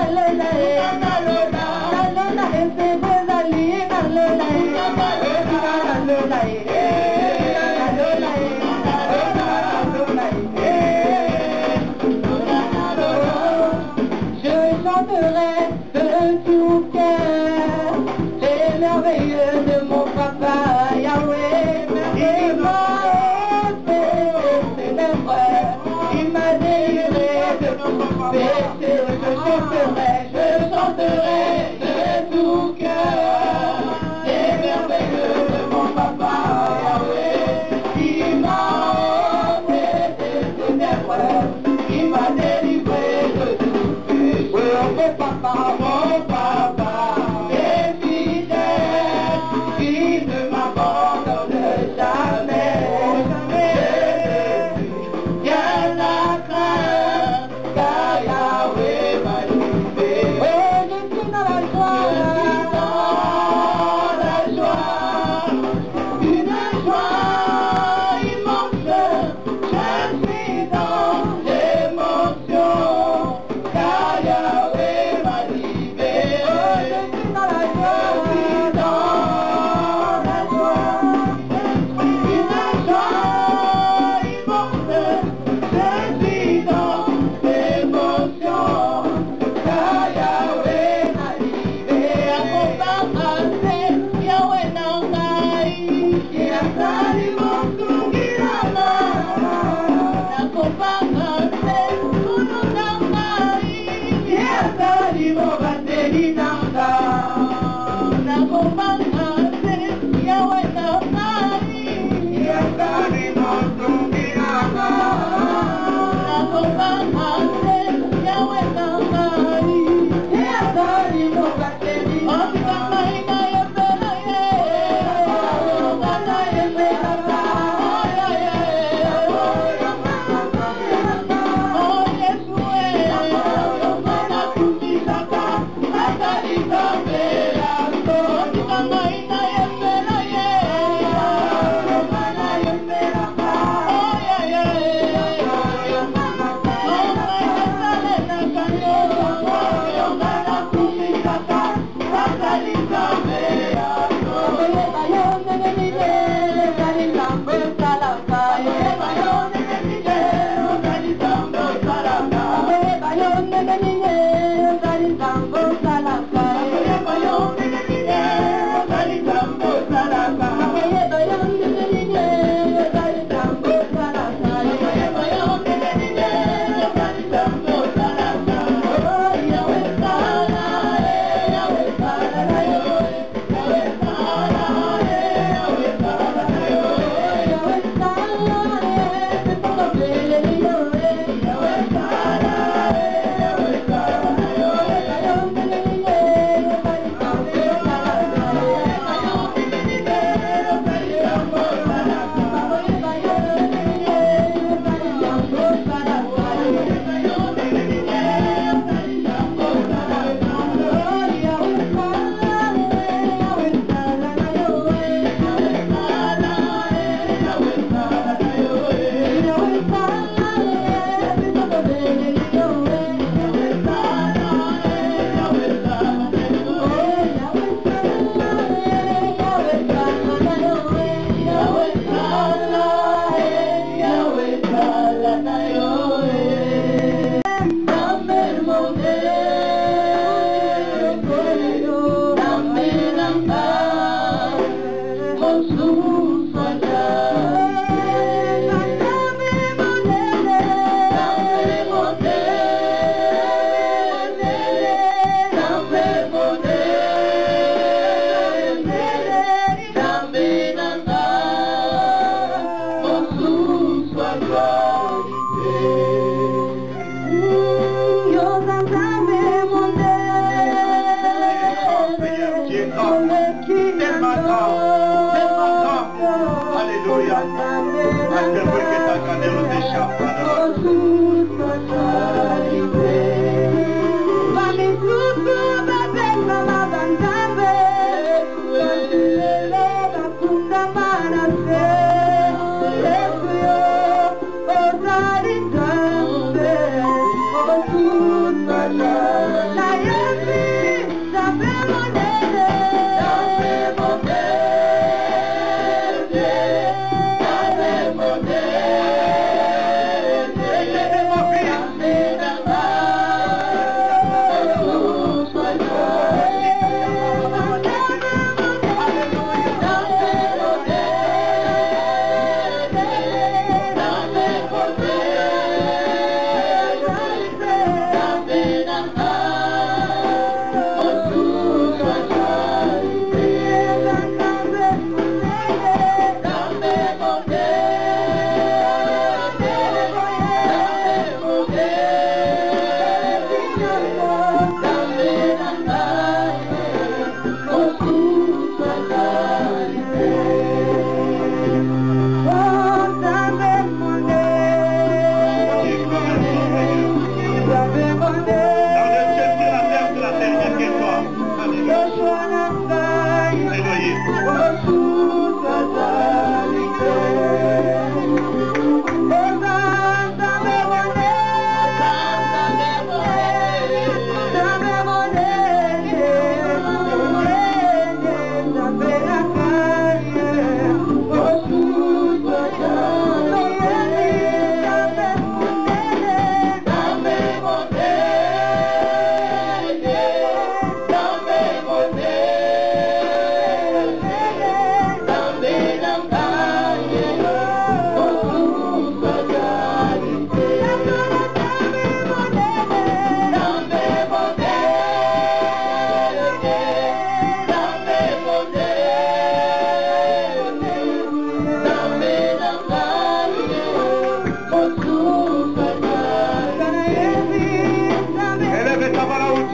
La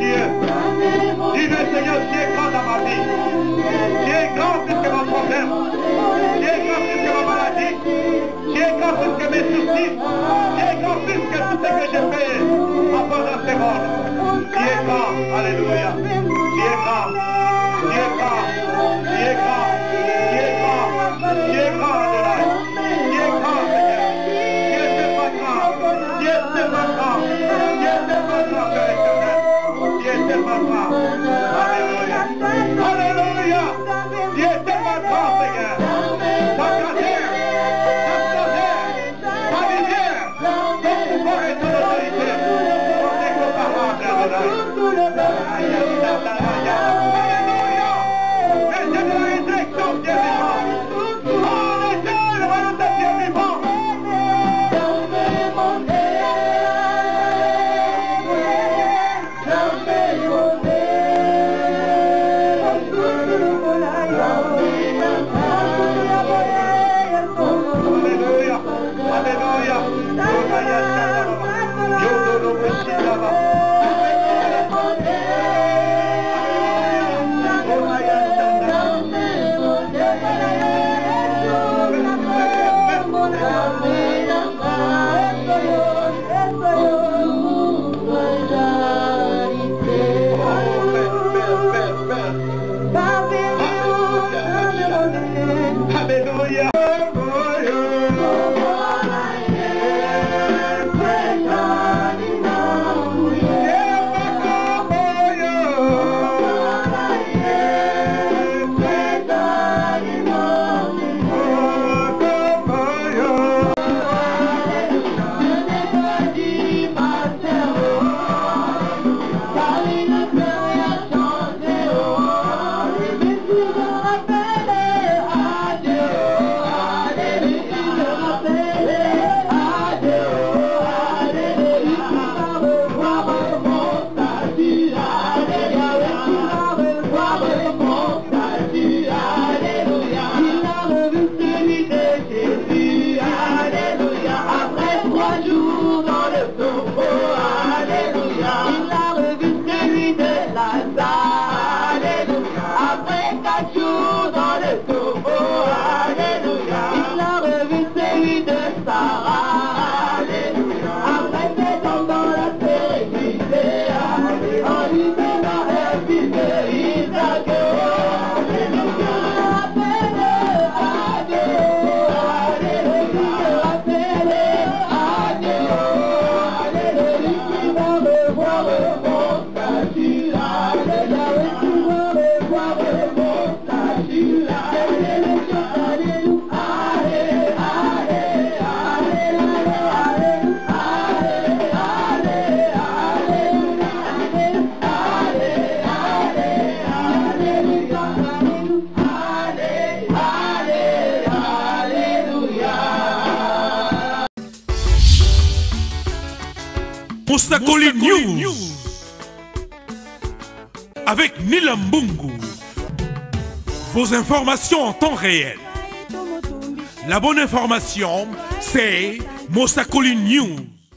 Dieu. Dis-le, Seigneur, tu es grand dans ma vie. Tu es grand plus que mon problème. Tu es grand plus que ma maladie. Tu es grand plus que mes soucis. Tu es grand plus que tout ce que j'ai fait avant dans ce monde. Tu es grand. Alléluia. Tu es grand. Tu es grand. Tu es grand. Tu es grand. Tu es grand, Adonai. Tu es grand, Seigneur. Tu es tellement grand. Tu es tellement grand. Tu es tellement grand, Père éternel. Tu es tellement grand. Alléluia. Alléluia. Tu es tellement grand, Seigneur. Ta grandeur, ta splendeur, ta lumière, ton pouvoir et ton autorité sont incomparables, Adonai. Alléluia. Mais c'est de la résurrection, Dieu vivant. Oh, l'éternel, le royaume de Dieu vivant. Alléluia. Mosakoli News avec Nilambungu. Vos informations en temps réel. La bonne information, c'est Mosakoli News.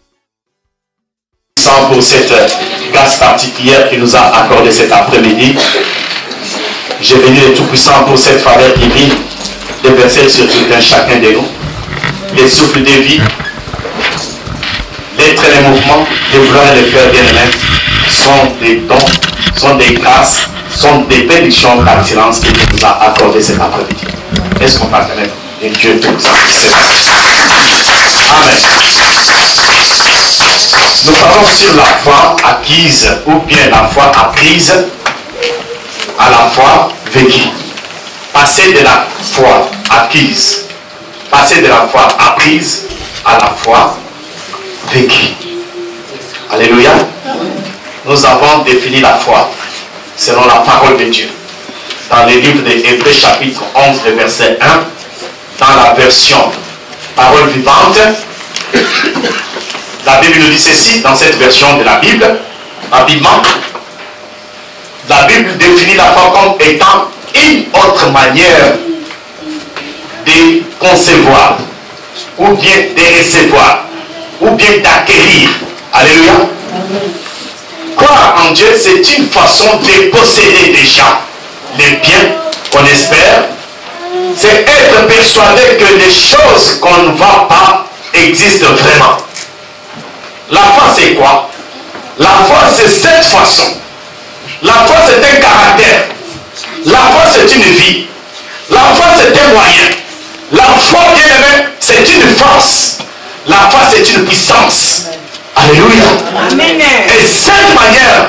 Pour cette grâce particulière qu'il nous a accordée cet après-midi. J'ai béni le Tout-Puissant pour cette faveur divine déversée sur tout un chacun de nous. Les souffles de vie, les traits, les mouvements, les vouloirs et les cœurs bien-aimés sont des dons, sont des grâces, sont des bénédictions par excellence qu'il nous a accordé cet après-midi. Est-ce qu'on parle même de Dieu Tout-Puissant? Amen. Nous parlons sur la foi acquise ou bien la foi apprise à la foi vécue. Passer de la foi acquise, passer de la foi apprise à la foi vécue. Alléluia. Nous avons défini la foi selon la parole de Dieu. Dans le livre de Hébreux chapitre 11, le verset 1, dans la version parole vivante, la Bible nous dit ceci, dans cette version de la Bible, rapidement. La Bible définit la foi comme étant une autre manière de concevoir, ou bien de recevoir, ou bien d'acquérir. Alléluia. Croire en Dieu, c'est une façon de posséder déjà les biens qu'on espère. C'est être persuadé que les choses qu'on ne voit pas existent vraiment. La foi, c'est quoi? La foi, c'est cette façon. La foi, c'est un caractère. La foi, c'est une vie. La foi, c'est un moyen. La foi, bien aimé, c'est une force. La foi, c'est une puissance. Alléluia. Amen. Et cette manière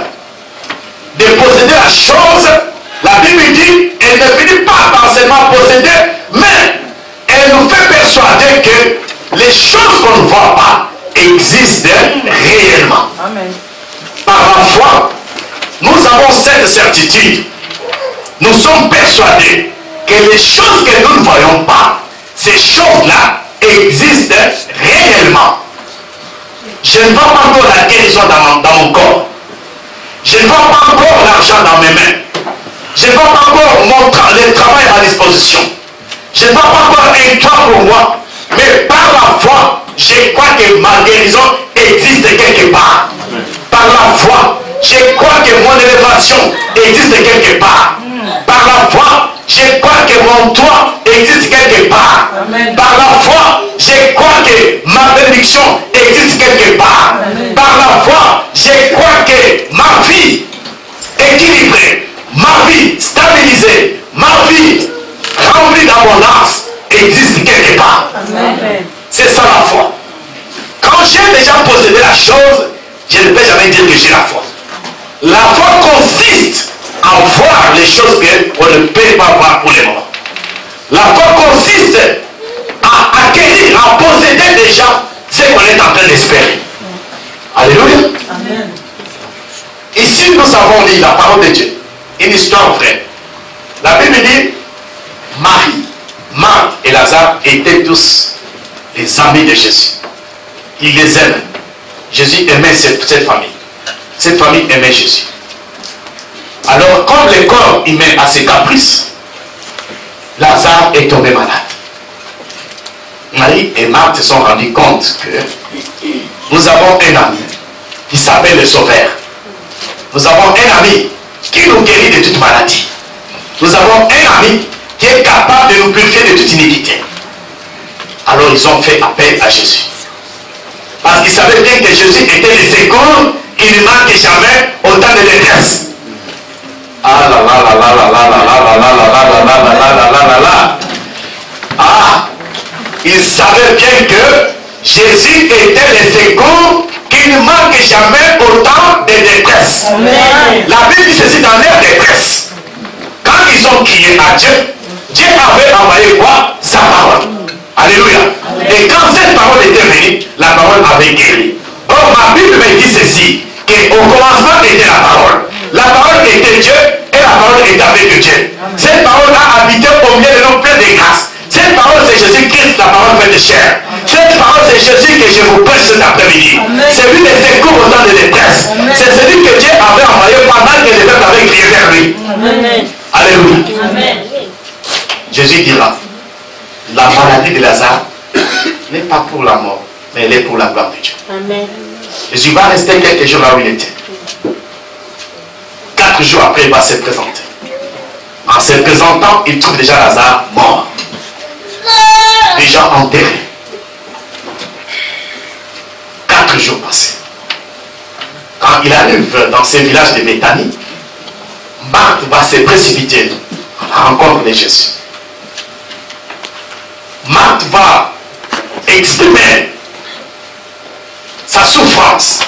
de posséder la chose, la Bible dit, elle ne finit pas par seulement posséder, mais elle nous fait persuader que les choses qu'on ne voit pas existent réellement. Amen. Par la foi, nous avons cette certitude. Nous sommes persuadés que les choses que nous ne voyons pas, ces choses-là existent réellement. Je ne vois pas encore la guérison dans mon corps. Je ne vois pas encore l'argent dans mes mains. Je ne vois pas encore le travail à disposition. Je ne vois pas encore un toit pour moi. Mais par la foi, je crois que ma guérison existe quelque part. Par la foi, je crois que mon élévation existe quelque part. Par la foi, je crois que mon toit existe quelque part. Amen. Par la foi, je crois que ma bénédiction existe quelque part. Amen. Par la foi, je crois que ma vie équilibrée, ma vie stabilisée, ma vie remplie d'abondance existe quelque part. Amen. C'est ça la foi. Quand j'ai déjà possédé la chose, je ne peux jamais dire que j'ai la foi. La foi consiste à voir les choses qu'on ne peut pas voir pour le moment. La foi consiste à acquérir, à posséder déjà ce qu'on est en train d'espérer. Alléluia. Amen. Ici, nous avons lu la parole de Dieu. Une histoire vraie. La Bible dit, Marie, Marthe et Lazare étaient tous les amis de Jésus. Il les aime. Jésus aimait cette famille. Cette famille aimait Jésus. Alors, comme le corps humain a ses caprices, Lazare est tombé malade. Marie et Marthe se sont rendus compte que nous avons un ami qui s'appelle le Sauveur. Nous avons un ami qui nous guérit de toute maladie. Nous avons un ami qui est capable de nous purifier de toute iniquité. Alors ils ont fait appel à Jésus. Parce qu'ils savaient bien que Jésus était le secours qui ne manque jamais au temps de détresse. Ah là là là là là là là là là là là là là là là là là. Ah, ils savaient bien que Jésus était le secours qui ne manque jamais au temps de détresse. Amen. La Bible dit ceci dans leur détresse. Quand ils ont crié à Dieu, Dieu avait envoyé quoi? Sa parole. Alléluia. Et quand cette parole était venue, la parole avait guéri. Or, ma Bible me dit ceci, qu'au commencement était la parole. La parole était Dieu et la parole était avec Dieu. Cette parole a habité au milieu de nous plein de grâce. Cette parole c'est Jésus-Christ, la parole faite de chair. Cette parole c'est Jésus que je vous prêche cet après-midi. C'est lui le secours au temps de détresse. C'est celui que Dieu avait envoyé pendant que les peuples avaient crié vers lui. Amen. Alléluia. Amen. Jésus dira, la maladie de Lazare n'est pas pour la mort, mais elle est pour la gloire de Dieu. Amen. Jésus va rester quelques jours là où il était. 4 jours après, il va se présenter. En se présentant, il trouve déjà Lazare mort. Déjà enterré. 4 jours passés. Quand il arrive dans ce village de Béthanie, Marthe va se précipiter à la rencontre de Jésus. Marthe va exprimer sa souffrance,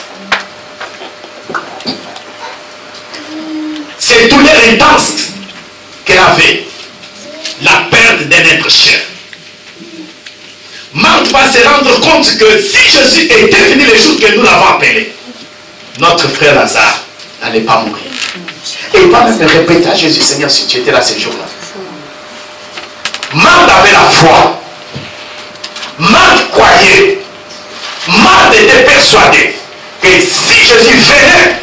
cette douleur intense qu'elle avait, la perte d'un être cher. Marthe va se rendre compte que si Jésus était venu les jours que nous l'avons appelé, notre frère Lazare n'allait pas mourir. Et il va même répéter à Jésus, Seigneur, si tu étais là ces jours-là. Marthe avait la foi. Marthe croyait. Marthe était persuadée que si Jésus venait,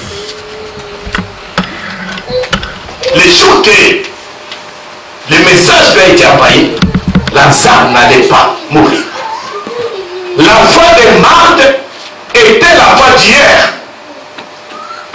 le jour que le message lui a été envoyé, Lazare n'allait pas mourir. La foi de Marthe était la foi d'hier.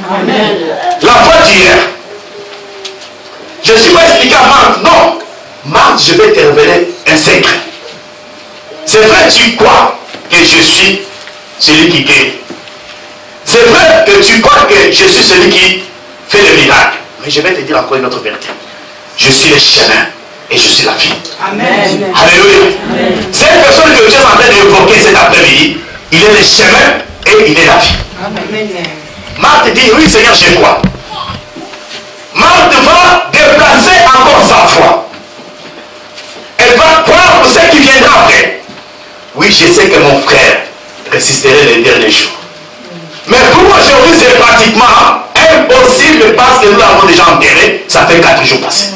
La foi d'hier. Je ne suis pas expliqué à Marthe. Non. Marthe, je vais te révéler un secret. C'est vrai, tu crois que je suis celui qui guérit. C'est vrai que tu crois que je suis celui qui fait le miracle. Mais je vais te dire encore une autre vérité. Je suis le chemin et je suis la vie. Amen. Alléluia. Cette personne que tu es en train d'évoquer cet après-midi, il est le chemin et il est la vie. Amen. Marthe dit, oui Seigneur, je crois. Marthe va déplacer encore sa foi. Elle va croire pour ce qui viendra après. Oui, je sais que mon frère résisterait les derniers jours. Mais pour aujourd'hui, c'est pratiquement impossible parce que nous l'avons déjà enterré. Ça fait 4 jours passés.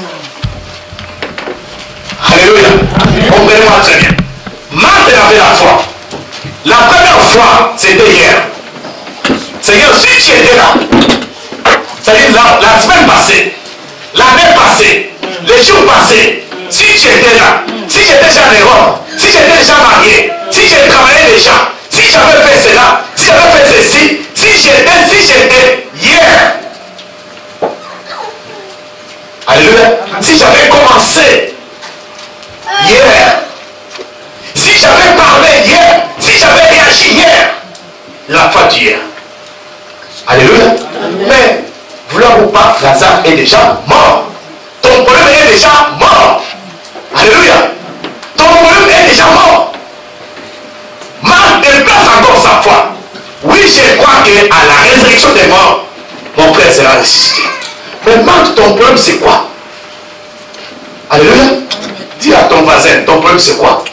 Alléluia. Comprenez-moi très bien. Marthe avait la foi. La première fois, c'était hier. Seigneur, si tu étais là, c'est-à-dire la semaine passée, l'année passée, les jours passés, si tu étais là, si j'étais déjà en Europe, si j'étais déjà marié, si j'ai travaillé déjà, si j'avais fait cela, si j'avais fait ceci, si j'étais hier. Alléluia. Si j'avais commencé hier, si j'avais parlé hier, si j'avais réagi hier, la foi d'hier. Alléluia. Mais, vouloir ou pas, Lazare est déjà mort. Ton problème est déjà mort. Alléluia. Ton problème est déjà mort. Marthe déplace encore sa foi. Oui, je crois qu'à la résurrection des morts, mon frère sera ressuscité. Mais Marthe, ton problème c'est quoi? Alléluia. Dis à ton voisin, ton problème c'est quoi?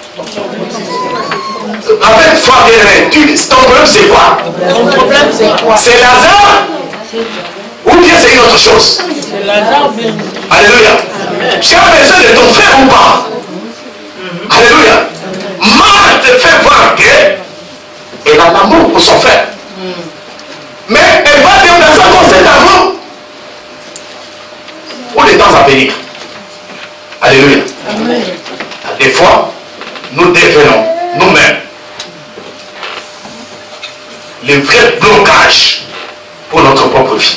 Avec foi, ton problème c'est quoi? C'est Lazare? Ou bien c'est une autre chose? C'est Lazare. Alléluia. Tu as besoin de ton frère ou pas? Alléluia. Marthe te fait voir qu'elle a l'amour pour son frère. Mais elle va déplacer encore cet amour pour les temps à venir. Alléluia. Des fois, nous devenons nous-mêmes les vrais blocages pour notre propre vie.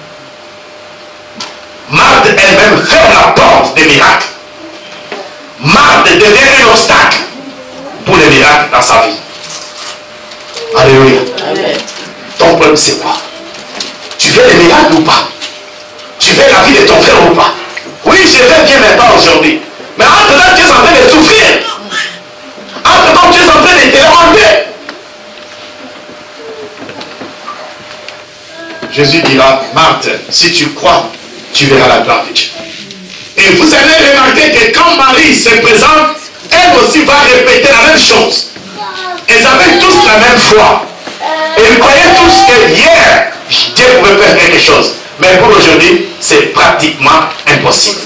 Marthe elle-même ferme la porte des miracles. Marthe devient un obstacle pour les miracles dans sa vie. Alléluia. Amen. Ton problème c'est quoi? Tu veux les miracles ou pas? Tu veux la vie de ton frère ou pas? Oui, je vais bien maintenant aujourd'hui. Mais entre-temps, tu es en train de souffrir. Entre-temps, tu es en train de te demander. Jésus dira, Marthe, si tu crois, tu verras la gloire de Dieu. Et vous allez remarquer que quand Marie se présente, elle aussi va répéter la même chose. Ils avaient tous la même foi. Et ils croyaient tous que hier, Dieu pouvait faire quelque chose. Mais pour aujourd'hui, c'est pratiquement impossible.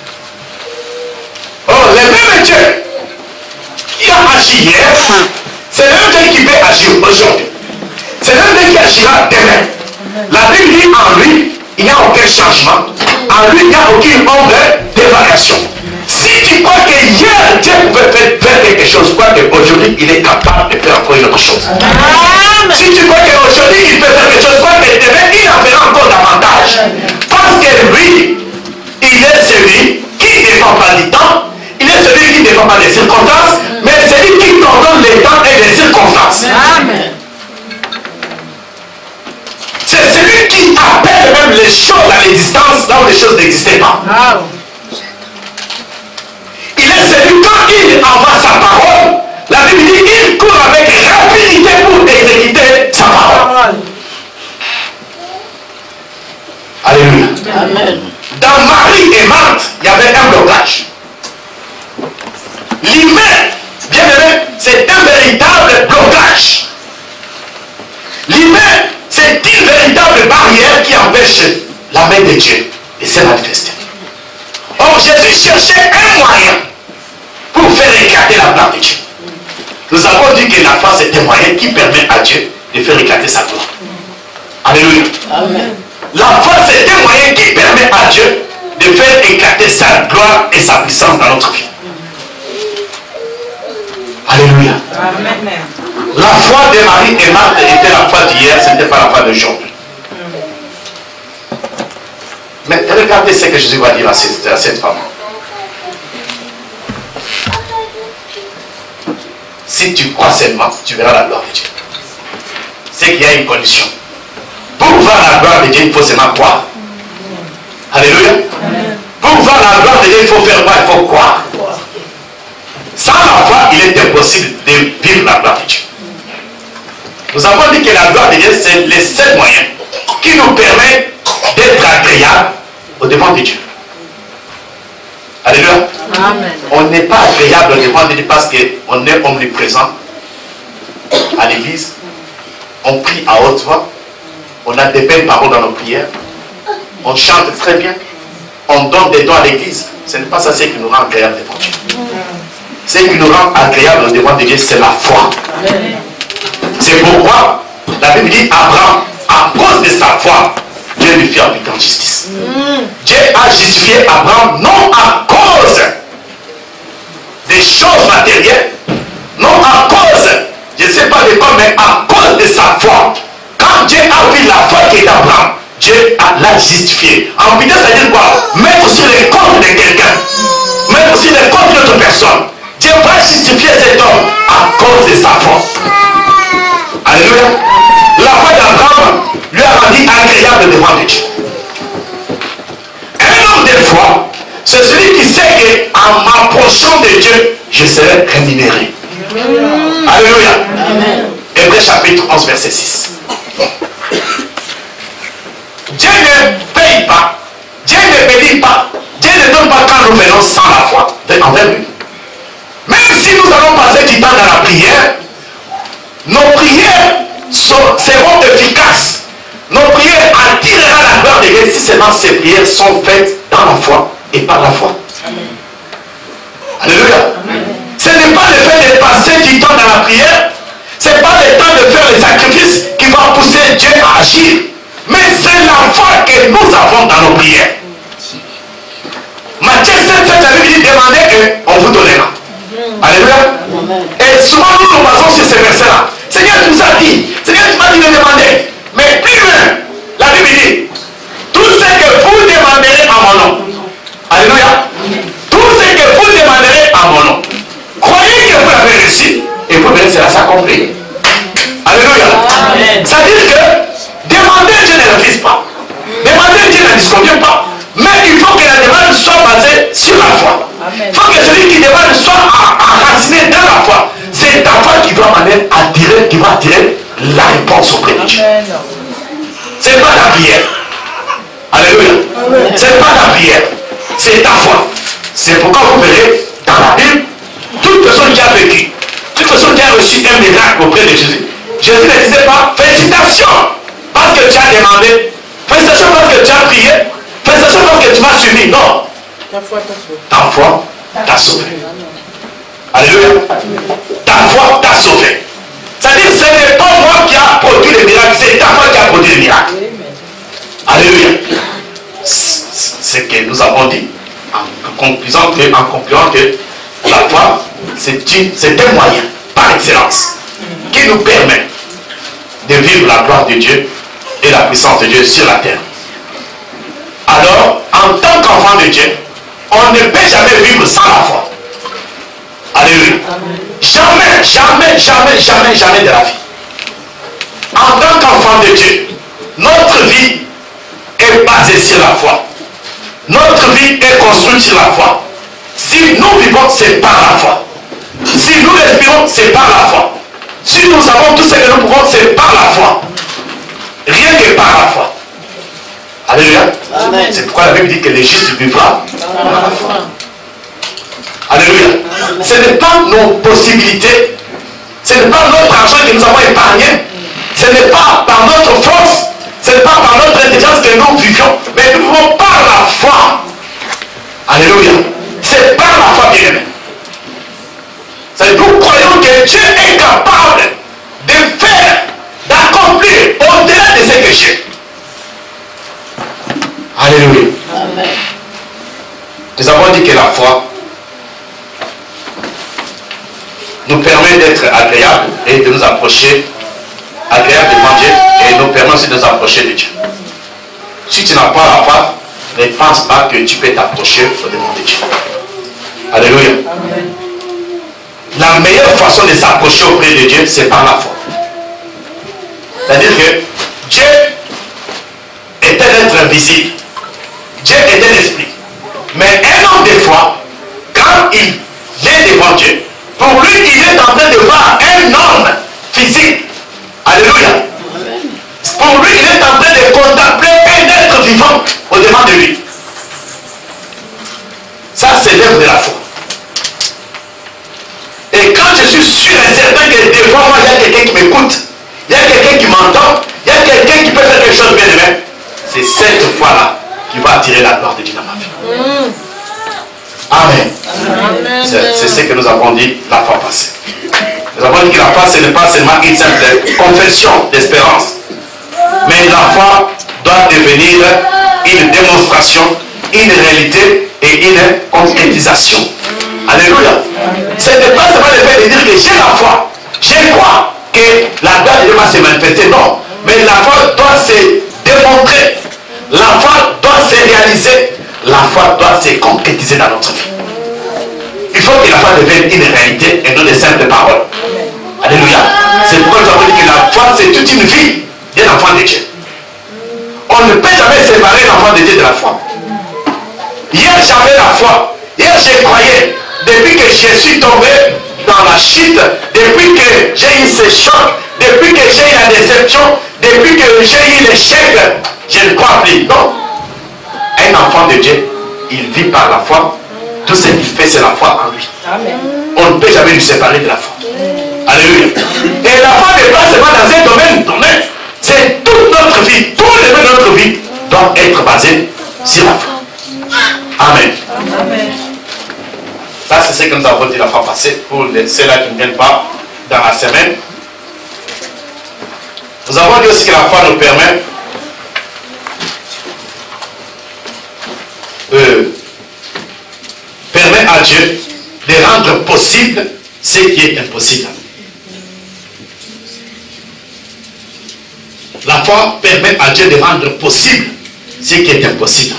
Oh, le même Dieu qui a agi hier, c'est le même Dieu qui peut agir aujourd'hui. C'est le même Dieu qui agira demain. La Bible dit en lui, il n'y a aucun changement. En lui, il n'y a aucune ombre de variation. Si tu crois que hier Dieu pouvait faire quelque chose, crois qu'aujourd'hui il est capable de faire encore une autre chose. Amen. Si tu crois qu'aujourd'hui il peut faire quelque chose, crois que demain il en fera encore davantage. Parce que lui, il est celui qui ne dépend pas du temps, il est celui qui ne dépend pas des circonstances, mais celui qui coordonne les temps et les circonstances. Amen. C'est celui qui appelle même les choses à l'existence là où les choses n'existaient pas. Il est celui, quand il envoie sa parole, la Bible dit qu'il court avec rapidité pour exécuter sa parole. Alléluia. Amen. Dans Marie et Marthe, il y avait un blocage. L'humain, bien aimé, c'est un véritable blocage. L'humain, c'est une véritable barrière qui empêche la main de Dieu de se manifester. Or, Jésus cherchait un moyen pour faire éclater la gloire de Dieu. Nous avons dit que la foi c'est un moyen qui permet à Dieu de faire éclater sa gloire. Alléluia. Amen. La foi c'est un moyen qui permet à Dieu de faire éclater sa gloire et sa puissance dans notre vie. Alléluia. Amen. La foi de Marie et Marthe était la foi d'hier, ce n'était pas la foi d'aujourd'hui. Mais regardez ce que Jésus va dire à cette femme. Si tu crois seulement, tu verras la gloire de Dieu. C'est qu'il y a une condition. Pour voir la gloire de Dieu, il faut seulement croire. Alléluia. Pour voir la gloire de Dieu, il faut faire quoi? Il faut croire. Sans la foi, il est impossible de vivre la gloire de Dieu. Nous avons dit que la gloire de Dieu, c'est le seul moyen qui nous permet d'être agréable au devant de Dieu. Alléluia. Amen. On n'est pas agréable au devant de Dieu parce qu'on est omniprésent à l'église. On prie à haute voix. On a des belles paroles dans nos prières. On chante très bien. On donne des dons à l'église. Ce n'est pas ça ce qui nous rend agréable devant Dieu. Ce qui nous rend agréable au devant de Dieu, c'est la foi. C'est pourquoi la Bible dit Abraham, à cause de sa foi, Dieu lui fait habiter en justice. Dieu a justifié Abraham non à cause des choses matérielles, non à cause, je ne sais pas de quoi, mais à cause de sa foi. Quand Dieu a vu la foi qui est d'Abraham, Dieu l'a justifié. En vérité, ça veut dire quoi? Mettre sur les comptes de quelqu'un, mettre sur les comptes d'une autre personne. Dieu va justifier cet homme à cause de sa foi. Alléluia. La foi d'Abraham lui a rendu agréable devant Dieu. Un homme de foi, c'est celui qui sait qu'en m'approchant de Dieu, je serai rémunéré. Alléluia. Hébreux chapitre 11, verset 6. Dieu ne paye pas, Dieu ne bénit pas, Dieu ne donne pas quand nous venons sans la foi envers lui. Même si nous allons passer du temps dans la prière, nos prières seront efficaces. Nos prières attireront la gloire de Dieu si seulement ces prières sont faites dans la foi et par la foi. Amen. Alléluia. Ce n'est pas le fait de passer du temps dans la prière, ce n'est pas le temps de faire les sacrifices qui va pousser Dieu à agir, mais c'est la foi que nous avons dans nos prières. Matthieu 7, la Bible dit demandez et on vous donnera. Alléluia. Et souvent nous nous basons sur ces versets-là. Seigneur, tu nous as dit, Seigneur, tu m'as dit de demander. Mais plus loin, la Bible dit, tout ce que vous demanderez à mon nom. Alléluia. Tout ce que vous demanderez à mon nom. Croyez que vous l'avez reçu et vous verrez cela s'accomplir. Alléluia. C'est-à-dire que demander Dieu ne refuse pas. Demander Dieu ne disconvient pas. Mais il faut que la demande soit basée sur la foi. Il faut que celui qui demande soit enraciné dans la foi. C'est ta foi qui doit attirer, qui va attirer la réponse auprès de Dieu. Ce n'est pas ta prière. Alléluia. Ce n'est pas ta prière. C'est ta foi. C'est pourquoi vous verrez dans la Bible, toute personne qui a vécu, toute personne qui a reçu un miracle auprès de Jésus, Jésus ne disait pas félicitations parce que tu as demandé, félicitations parce que tu as prié, félicitations parce que tu m'as suivi. Non. Ta foi t'a sauvé. Alléluia. Ta foi t'a sauvé. C'est-à-dire que ce n'est pas moi qui a produit le miracle, c'est ta foi qui a produit le miracle. Alléluia. C'est ce que nous avons dit en concluant que la foi, c'est un moyen par excellence qui nous permet de vivre la gloire de Dieu et la puissance de Dieu sur la terre. Alors, en tant qu'enfant de Dieu, on ne peut jamais vivre sans la foi. Alléluia. Jamais, jamais, jamais, jamais, jamais de la vie. En tant qu'enfant de Dieu, notre vie est basée sur la foi. Notre vie est construite sur la foi. Si nous vivons, c'est par la foi. Si nous respirons, c'est par la foi. Si nous avons tout ce que nous pouvons, c'est par la foi. Rien que par la foi. Alléluia. C'est pourquoi la Bible dit que le juste vivra par la foi. Alléluia. Ce n'est pas nos possibilités, ce n'est pas notre argent que nous avons épargné, ce n'est pas par notre force, ce n'est pas par notre intelligence que nous vivions, mais nous vivons par la foi. Alléluia. C'est par la foi, bien aimé. Nous croyons que Dieu est capable de faire, d'accomplir au-delà de ce que j'ai. Alléluia. Amen. Nous avons dit que la foi nous permet d'être agréable et de nous approcher, agréable devant Dieu, et nous permet aussi de nous approcher de Dieu. Si tu n'as pas la foi, ne pense pas que tu peux t'approcher au-devant de Dieu. Alléluia. Amen. La meilleure façon de s'approcher auprès de Dieu, c'est par la foi. C'est-à-dire que Dieu est un être invisible. Dieu est un esprit. Mais un homme de foi, quand il vient devant Dieu, pour lui, il est en train de voir un homme physique. Alléluia. Pour lui, il est en train de contempler un être vivant au-devant de lui. Ça, c'est l'œuvre de la foi. Et quand je suis sûr et certain que devant moi, il y a quelqu'un qui m'écoute, il y a quelqu'un qui m'entend, il y a quelqu'un qui peut faire quelque chose de bien aimé, c'est cette foi-là qui va attirer la gloire de Dieu dans ma vie. Amen. C'est ce que nous avons dit la fois passée. Nous avons dit que la foi, ce n'est pas seulement une simple confession d'espérance, mais la foi doit devenir une démonstration, une réalité et une concrétisation. Alléluia. Ce n'est pas seulement le fait de dire que j'ai la foi, je crois que la gloire de Dieu va se manifester. Non, mais la foi doit se démontrer, la foi doit se réaliser, la foi doit se concrétiser dans notre vie. Il faut que la foi devienne une réalité et non des simples paroles. Alléluia. C'est pourquoi nous avons dit que la foi, c'est toute une vie d'un enfant de Dieu. On ne peut jamais séparer l'enfant de Dieu de la foi. Hier, j'avais la foi. Hier, je croyais. Depuis que je suis tombé dans la chute, depuis que j'ai eu ce choc, depuis que j'ai eu la déception, depuis que j'ai eu l'échec, je ne crois plus. Non. Un enfant de Dieu, il vit par la foi. Tout ce qu'il fait, c'est la foi en lui. Amen. On ne peut jamais lui séparer de la foi. Alléluia. Et la foi n'est pas seulement dans un domaine. C'est toute notre vie. Tout le domaine de notre vie doit être basé sur la foi. Amen. Amen. Ça, c'est ce que nous avons dit la fois passée pour ceux-là qui ne viennent pas dans la semaine. Nous avons dit aussi que la foi nous permet à Dieu de rendre possible ce qui est impossible. La foi permet à Dieu de rendre possible ce qui est impossible.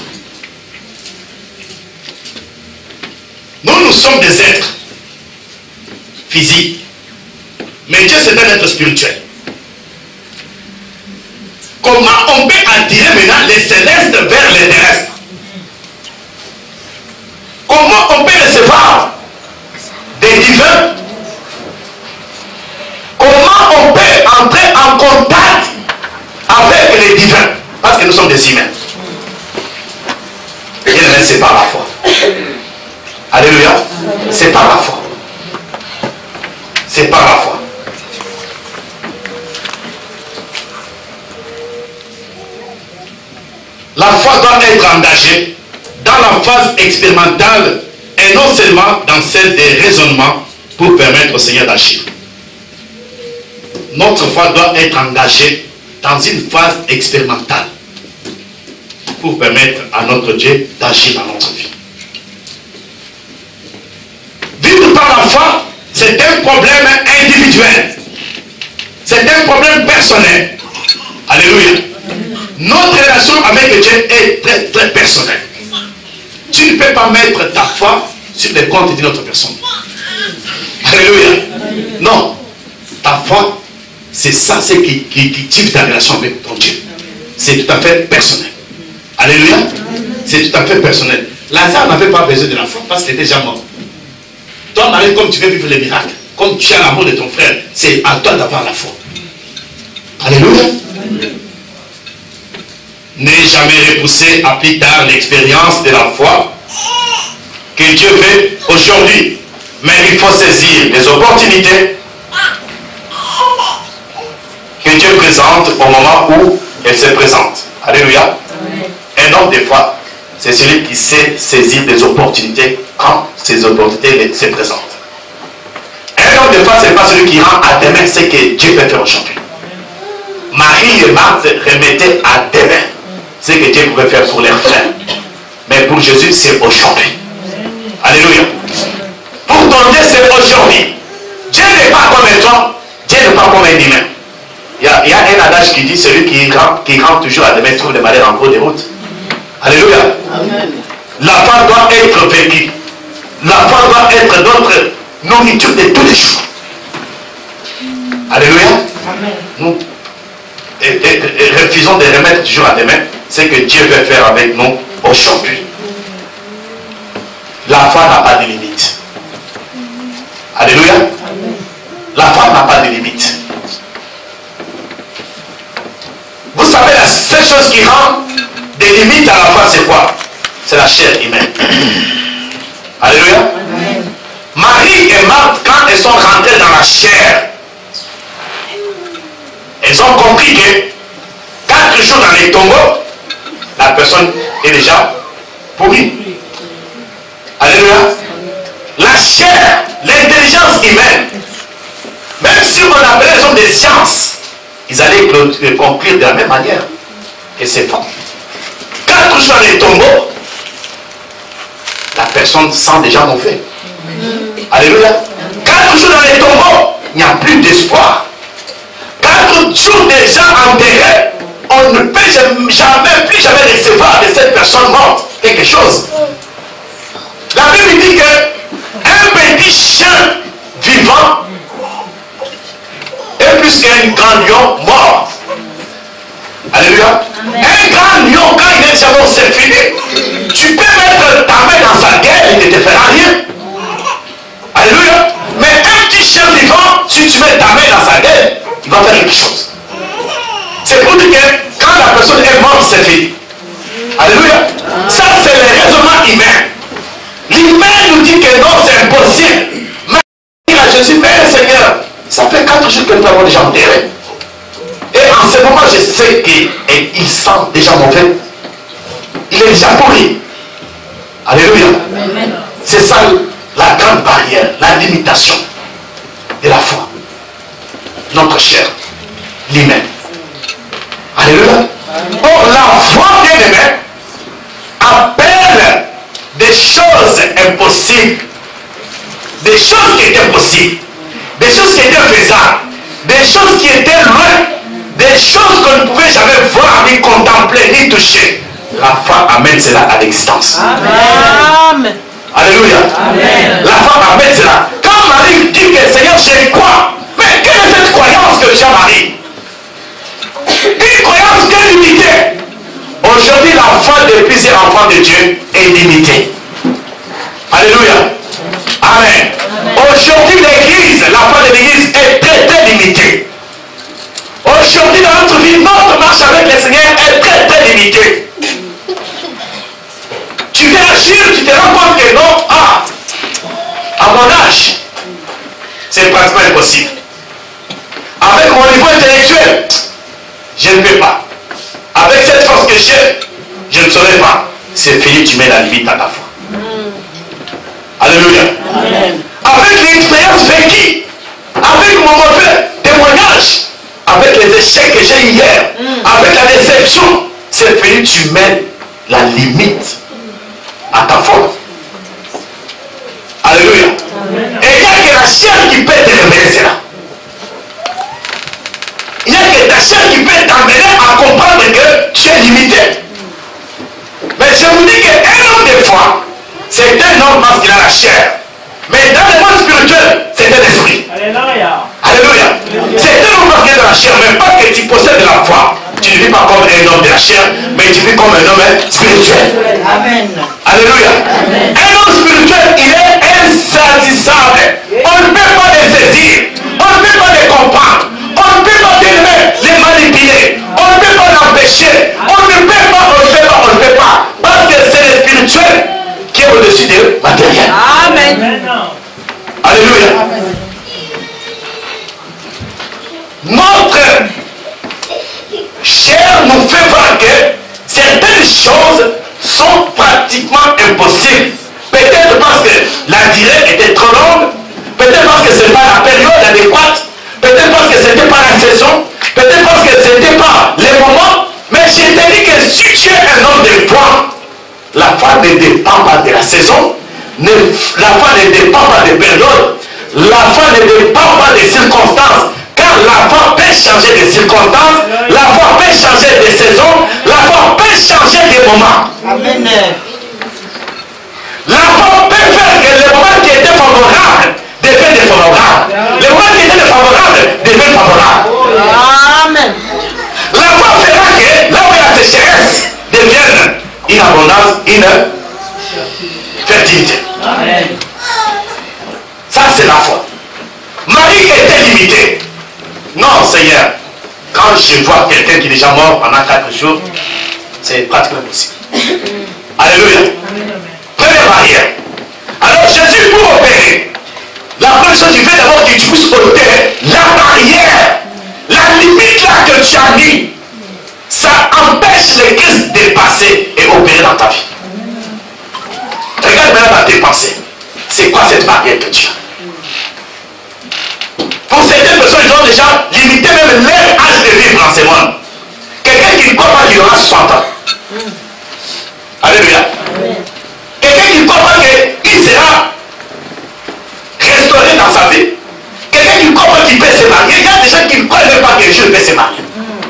Nous sommes des êtres physiques, mais Dieu c'est un être spirituel. Comment on peut attirer maintenant les célestes vers les terrestres? Comment on peut recevoir des divins? Comment on peut entrer en contact avec les divins? Parce que nous sommes des humains. Et c'est par la foi. Alléluia. C'est par la foi. C'est par la foi. La foi doit être engagée dans la phase expérimentale et non seulement dans celle des raisonnements pour permettre au Seigneur d'agir. Notre foi doit être engagée dans une phase expérimentale pour permettre à notre Dieu d'agir dans notre vie. Vivre par la foi, c'est un problème individuel. C'est un problème personnel. Alléluia. Notre relation avec Dieu est très très personnelle. Tu ne peux pas mettre ta foi sur les comptes d'une autre personne. Alléluia. Non. Ta foi, c'est ça qui cultive ta relation avec ton Dieu. C'est tout à fait personnel. Alléluia. C'est tout à fait personnel. Lazare n'avait pas besoin de la foi parce qu'il était déjà mort. Toi, Marie, comme tu veux vivre les miracles, comme tu as l'amour de ton frère, c'est à toi d'avoir la foi. Alléluia. N'aie jamais repoussé à plus tard l'expérience de la foi que Dieu fait aujourd'hui. Mais il faut saisir les opportunités que Dieu présente au moment où elles se présentent. Alléluia. Un homme, des fois, c'est celui qui sait saisir des opportunités quand ces opportunités se présentent. Un homme, des fois, ce n'est pas celui qui rend à demain ce que Dieu peut faire aujourd'hui. Marie et Marthe remettaient à demain ce que Dieu pouvait faire pour leurs frères. Mais pour Jésus, c'est aujourd'hui. Alléluia. Pour ton Dieu, c'est aujourd'hui. Dieu n'est pas comme toi. Dieu n'est pas comme un humain. Il y a un adage qui dit celui qui rentre toujours à demain trouve le malheur en cours de route. Alléluia. Amen. La foi doit être vécue. La foi doit être notre nourriture de tous les jours. Alléluia. Amen. Nous refusons de remettre du jour à demain ce que Dieu veut faire avec nous aujourd'hui. La foi n'a pas de limite. Alléluia. Amen. La foi n'a pas de limite. Vous savez, la seule chose qui rend des limites à la foi, c'est quoi? C'est la chair humaine. Alléluia. Amen. Marie et Marthe, quand elles sont rentrées dans la chair, elles ont compris que 4 jours dans les tombeaux, la personne est déjà pourrie. Alléluia. La chair, l'intelligence humaine, même si on appelait les hommes des sciences, ils allaient conclure de la même manière que c'est faux. 4 jours dans les tombeaux, la personne sent déjà mauvais. Alléluia. 4 jours dans les tombeaux, il n'y a plus d'espoir. 4 jours déjà enterrés, on ne peut jamais, plus jamais recevoir de cette personne morte quelque chose. La Bible dit que un petit chien vivant est plus qu'un grand lion mort. Alléluia. Amen. Un grand lion, quand il est déjà mort, c'est fini. Tu peux mettre ta main dans sa gueule, il ne te fera rien. Alléluia. Mais un petit chien vivant, si tu mets ta main dans sa gueule, il va faire quelque chose. C'est pour dire que quand la personne est morte, c'est fini. Alléluia. Ça, c'est le raisonnement humain. L'humain nous dit que non, c'est impossible. Mais il a Jésus, mais Seigneur, ça fait 4 jours que nous avons déjà enterré. Et en ce moment, je sais qu'il sent déjà mauvais. Il est déjà pourri. Alléluia. Amen. C'est ça la grande barrière, la limitation de la foi. Notre chair, l'humain. Alléluia. Or, la foi, bien aimé, appelle des choses impossibles, des choses qui étaient possibles, des choses qui étaient faisables, des choses qui étaient loin, des choses qu'on ne pouvait jamais voir, ni contempler, ni toucher. La foi amène cela à l'existence. Amen. Alléluia. Amen. La foi amène cela. Quand Marie dit que Seigneur, je crois, mais quelle est cette croyance que tu as, Marie? Une croyance qui est limitée. Aujourd'hui, la foi de plusieurs enfants de Dieu est limitée. Alléluia. Amen. Aujourd'hui, l'église, la foi de l'église est très très limitée. Aujourd'hui, dans notre vie, notre marche avec le Seigneur est très très limitée. Tu viens agir, tu te rends compte que non, à mon âge, c'est pratiquement impossible. Avec mon niveau intellectuel, je ne peux pas. Avec cette force que j'ai, je ne saurais pas. C'est fini, tu mets la limite à ta foi. Alléluia. Amen. Avec l'expérience vécue, avec mon mauvais témoignage, avec les échecs que j'ai eu hier, avec la déception, c'est fini, tu mets la limite à ta foi. Alléluia. Et il n'y a que la chair qui peut te révéler cela. Il n'y a que ta chair qui peut t'amener à comprendre que tu es limité. Mais je vous dis qu'un homme de foi, c'est un homme parce qu'il a la chair. Mais dans le monde spirituel, c'est un esprit. Alléluia. Alléluia. C'est un homme parce qu'il a de la chair, mais pas que tu possèdes de la foi. Tu ne vis pas comme un homme de la chair, mais tu vis comme un homme spirituel. Amen. Alléluia. Amen. Un homme spirituel, il est insaisissable. On ne peut pas les saisir. On ne peut pas les comprendre. On ne peut pas les manipuler. On ne peut pas l'empêcher. On ne peut pas, on ne peut pas, on ne peut pas. Parce que c'est le spirituel qui est au-dessus du matériel. Amen. Alléluia. Notre chair nous fait voir que certaines choses sont pratiquement impossibles. Peut-être parce que la durée était trop longue, peut-être parce que ce n'est pas la période adéquate, peut-être parce que ce n'était pas la saison, peut-être parce que ce n'était pas les moments. Mais je te dis que si tu es un homme de foi, la foi ne dépend pas de la saison, la foi ne dépend pas des périodes, la foi ne dépend pas des circonstances. Car la foi peut changer des circonstances, la foi peut changer des saisons, la foi peut changer des moments. Amen. La foi peut faire que les moments qui étaient favorables deviennent défavorables. Les moments qui étaient défavorables deviennent favorables. Amen. La foi fera que là où il y a sécheresse devienne une abondance, une fertilité. Amen. Ça c'est la foi. Marie était limitée. Non Seigneur, quand je vois quelqu'un qui est déjà mort pendant 4 jours, c'est pratiquement impossible. Alléluia. Première barrière. Alors Jésus pour opérer, la première chose il fait d'abord que tu puisses ôter la barrière, la limite là que tu as mis. Ça empêche le Christ de passer et opérer dans ta vie. Regarde maintenant dans tes pensées. C'est quoi cette barrière que tu as? Pour certaines personnes, ils ont déjà limité même leur âge de vivre dans ce monde. Quelqu'un qui ne croit pas qu'il aura 60 ans. Alléluia. Quelqu'un qui ne croit pas qu'il sera restauré dans sa vie. Quelqu'un qui ne croit pas qu'il peut se marier. Il y a des gens qui ne croient même pas que Dieu peut se marier.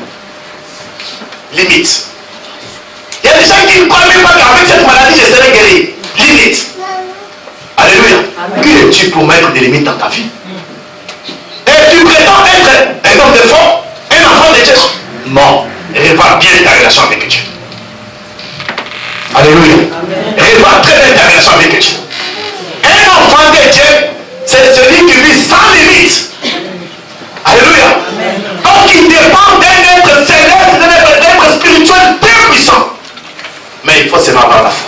Limite. Il y a des gens qui ne croient même pas qu'avec cette maladie, je serai guéri. Limite. Alléluia. Qui es-tu pour mettre des limites dans ta vie? Et tu prétends être un homme de foi, un enfant de Dieu? Non. Révèle bien ta relation avec Dieu. Alléluia. Révèle très bien ta relation avec Dieu. Un enfant de Dieu, c'est celui qui vit sans limite. Alléluia. Donc il dépend d'un être céleste, d'un être spirituel très puissant. Mais il faut seulement avoir la foi.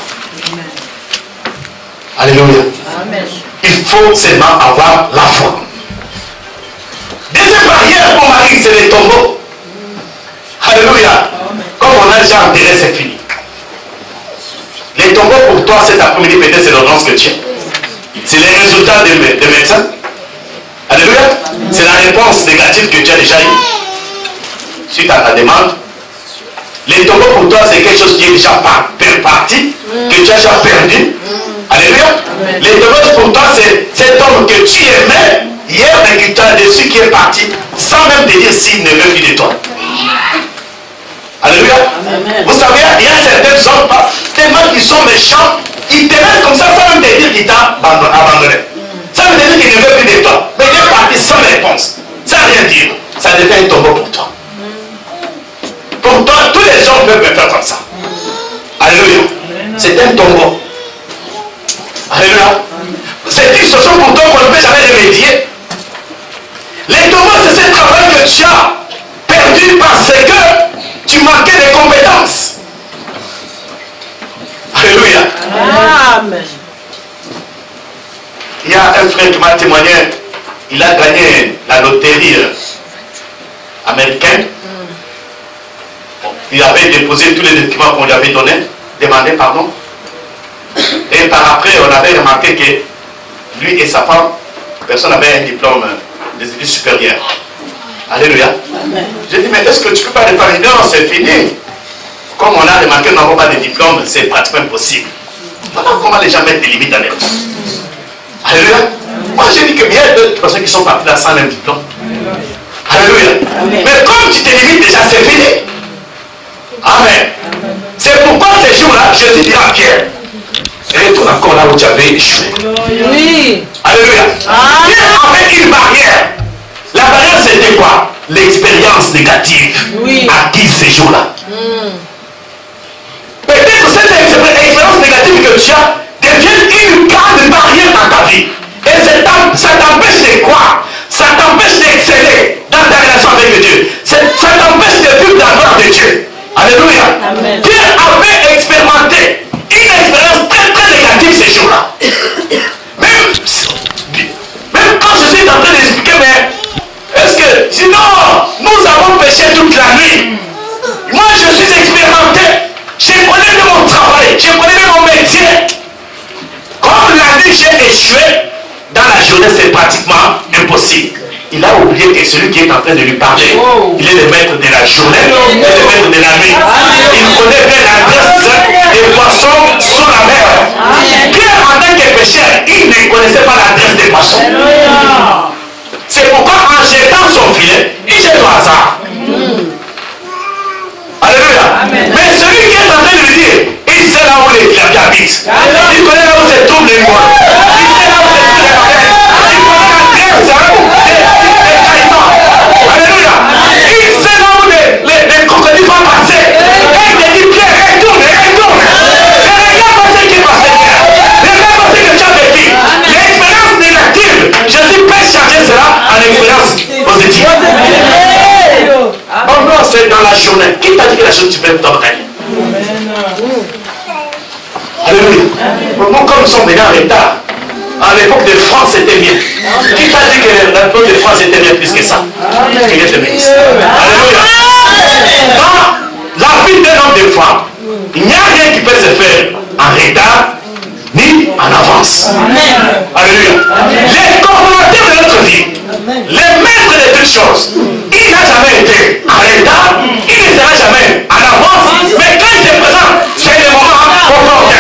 Alléluia. Il faut seulement avoir la foi. Deuxième barrière pour Marie, c'est les tombeaux. Alléluia. Comme on a déjà enterré, c'est fini. Les tombeaux pour toi cet après-midi, peut-être c'est l'ordonnance que tu as. C'est les résultats des médecins. Alléluia. C'est la réponse négative que tu as déjà eue suite à ta demande. Les tombeaux pour toi, c'est quelque chose qui est déjà parti, que tu as déjà perdu. Alléluia. Les tombeaux pour toi, c'est cet homme que tu aimais hier, mais qui t'a déçu, qui est parti, sans même te dire s'il ne veut plus de toi. Alléluia. Vous savez, il y a certains hommes, tellement qu'ils sont méchants, ils te laissent comme ça sans même te dire qu'il t'a abandonné. Ça veut dire qu'il ne veut plus de toi. Mais il est parti sans réponse, sans rien dire. Ça devient un tombeau pour toi. Pour toi, tous les hommes peuvent me faire comme ça. Alléluia. C'est un tombeau. Alléluia. C'est une situation pour toi qu'on ne peut jamais remédier. Les tombeaux, c'est ce travail que tu as perdu parce que tu manquais de compétences. Alléluia. Amen. Il y a un frère qui m'a témoigné, il a gagné la loterie américaine. Bon, il avait déposé tous les documents qu'on lui avait demandé, pardon. Et par après, on avait remarqué que lui et sa femme, personne n'avait un diplôme des études supérieures. Alléluia. J'ai dit, mais est-ce que tu ne peux pas réparer? Non, c'est fini. Comme on a remarqué, nous n'avons pas de diplôme, c'est pratiquement impossible. Voilà comment les gens mettent des limites dans leur vie. Alléluia. Moi, j'ai dit que bien d'autres personnes qui sont parties là sans même diplôme. Alléluia. Mais comme tu te limites déjà, c'est fini. Amen. C'est pourquoi ces jours-là, Jésus dira à Pierre, retourne encore là où tu avais échoué. Oui. Alléluia. Pierre avait une barrière. La barrière, c'était quoi? L'expérience négative acquise ces jours-là. Peut-être cette expérience négative que tu as devient une grande barrière dans ta vie. Et ça t'empêche de croire. Ça t'empêche d'exceller dans ta relation avec Dieu. Ça t'empêche de vivre la gloire de Dieu. Alléluia. Amen. Pierre avait expérimenté une expérience très très négative ces jours-là. Même quand je suis en train d'expliquer, mais est-ce que, sinon, nous avons péché toute la nuit. Moi, je suis expérimenté. Je connais de mon travail. Je connais de mon métier. Comme la nuit, j'ai échoué. Dans la journée, c'est pratiquement impossible. Il a oublié que celui qui est en train de lui parler, il est le maître de la journée, il est le maître de la nuit. Il connaît bien l'adresse des poissons sous la mer. Pierre, en tant que pécheur, il ne connaissait pas l'adresse des poissons. C'est pourquoi en jetant son filet, il jette au hasard. Alléluia. Mais celui qui est en train de lui dire, il sait là Alléluia. Nous, comme nous sommes venus en retard, à l'époque de France, c'était mieux. Qui t'a dit que l'époque de France était mieux plus que ça? Il est le ministre. Alléluia. Dans la vie d'un homme de foi, il n'y a rien qui peut se faire en retard ni en avance. Alléluia. Les coordonnateurs de notre vie, les maîtres de toutes choses, il n'a jamais été en retard, il ne sera jamais en avance, mais quand il se présente, c'est le moment opportun.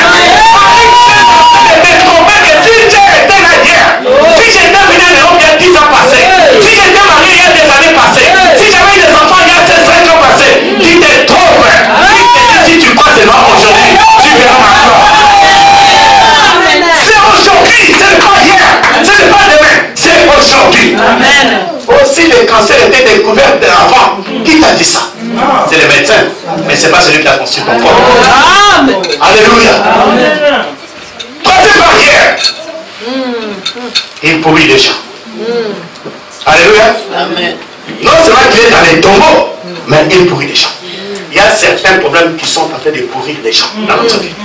Si j'étais venu en Europe il y a 10 ans passés, si j'étais marié il y a des années passées, si j'avais eu des enfants il y a 5 ans passés, tu te trompes. Si tu crois seulement aujourd'hui, tu verras ma gloire. C'est aujourd'hui, ce n'est pas hier, ce n'est pas demain, c'est aujourd'hui. Aussi le cancer était découvert avant. Qui t'a dit ça? C'est le médecin, mais ce n'est pas celui qui a construit ton corps. Alléluia. Troisième barrière. Il pourrit les gens. Alléluia. Non seulement qu'il est dans les tombeaux, mais il pourrit les gens. Il y a certains problèmes qui sont en train de pourrir les gens dans notre vie.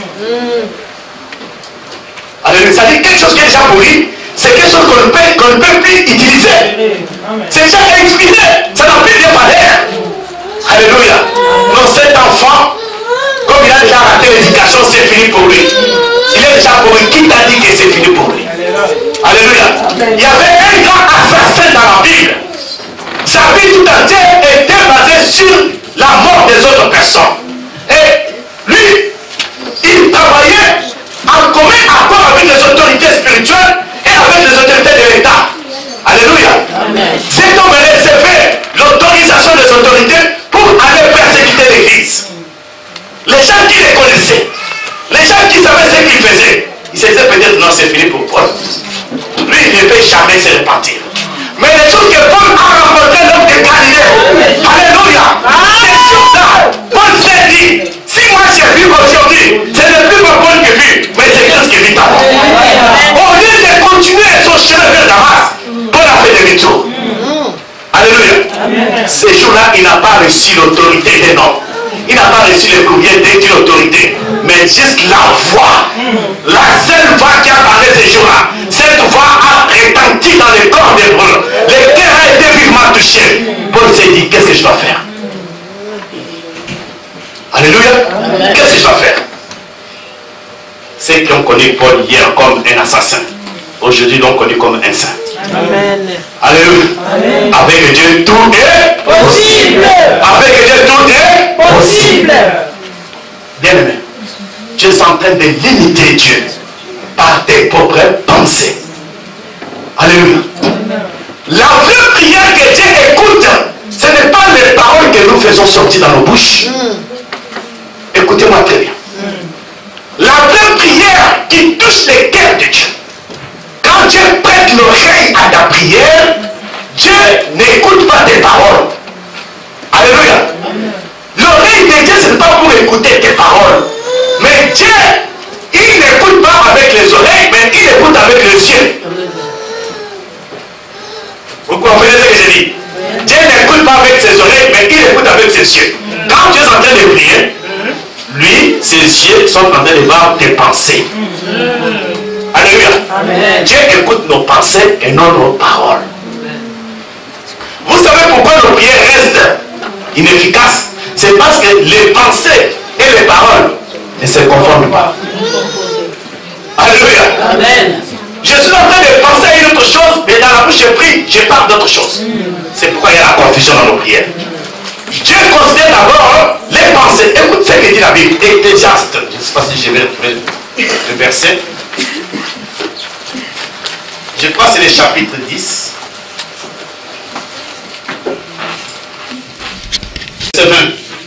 Alléluia. Ça dit quelque chose qui est déjà pourri, c'est quelque chose qu'on ne peut plus utiliser. C'est déjà expiré. Ça n'a plus de valeur. Alléluia. Non, cet enfant, comme il a déjà raté l'éducation, c'est fini pour lui. Il est déjà pourri. Qui t'a dit que c'est fini pour lui? Alléluia. Il y avait un grand assassin dans la Bible. Sa vie tout entière était basée sur la mort des autres personnes. Et lui, il travaillait en commun accord avec les autorités spirituelles et avec les autorités de l'État. Alléluia. Cet homme a recevé l'autorisation des autorités pour aller persécuter l'Église. Les gens qui les connaissaient, les gens qui savaient ce qu'il faisait, ils se disaient peut-être non, c'est fini pour Paul. Lui, il ne peut jamais se repentir. Mais les choses que Paul a rencontré l'homme de Galilée, alléluia, ces choses-là, Paul s'est dit, si moi j'ai vu aujourd'hui, ce n'est plus mon Paul qui vit, mais c'est Christ qui vit avant. Au lieu de continuer son chemin vers Damas, Paul a fait demi-tour. Alléluia. Ces jours-là, il n'a pas reçu l'autorité des noms. Il n'a pas reçu le courrier d'une autorité, mais juste la voix, la seule voix qui a parlé ces jours-là. Cette voix a retenti dans le corps d'Hébreu. Le cœur a été vivement touché. Paul s'est dit, qu'est-ce que je dois faire? Alléluia. Qu'est-ce que je dois faire? Ceux qui ont connu Paul hier comme un assassin, aujourd'hui l'ont connu comme un saint. Amen. Alléluia. Amen. Avec Dieu, tout est possible. Avec Dieu, tout est possible. Bien aimé, tu es en train de limiter Dieu par tes propres pensées. Alléluia. La vraie prière que Dieu écoute, ce n'est pas les paroles que nous faisons sortir dans nos bouches. Écoutez-moi très bien. La vraie prière qui touche le cœur de Dieu. Quand Dieu prête l'oreille à ta prière, Dieu n'écoute pas tes paroles. Alléluia. L'oreille de Dieu, ce n'est pas pour écouter tes paroles. Mais Dieu, il n'écoute pas avec les oreilles, mais il écoute avec les yeux. Vous comprenez ce que je dis? Dieu n'écoute pas avec ses oreilles, mais il écoute avec ses yeux. Quand Dieu est en train de prier, lui, ses yeux sont en train de voir tes pensées. Alléluia. Amen. Dieu écoute nos pensées et non nos paroles. Vous savez pourquoi nos prières restent inefficaces? C'est parce que les pensées et les paroles ne se confondent pas. Alléluia. Amen. Je suis en train de penser à une autre chose, mais dans la bouche je prie, je parle d'autre chose. C'est pourquoi il y a la confusion dans nos prières. Dieu considère d'abord les pensées. Écoute ce que dit la Bible. Ecclésiaste. Je ne sais pas si je vais retrouver le verset. Je crois que c'est le chapitre 10. C'est 20.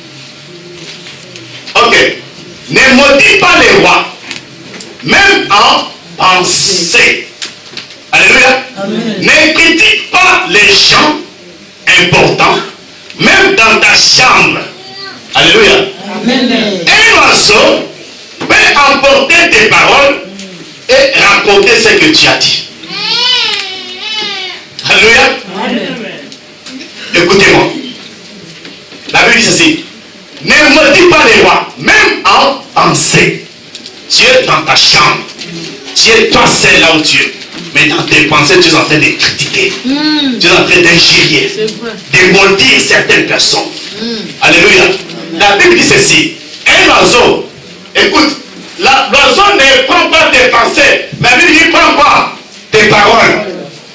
Ok. Ne maudis pas les rois, même en pensée. Alléluia. Ne critique pas les gens importants, même dans ta chambre. Alléluia. Amen. Un oiseau peut emporter tes paroles et raconter ce que tu as dit. Alléluia. Écoutez-moi. La Bible dit ceci. Ne maudis pas les rois, même en pensées. Tu es dans ta chambre. Tu es toi seul là où tu es. Mais dans tes pensées, tu es en train de critiquer. Tu es en train d'injurier, de maudire certaines personnes. Alléluia. La Bible dit ceci. Un oiseau, écoute, l'oiseau ne prend pas tes pensées. Mais la Bible dit prend quoi? Tes paroles.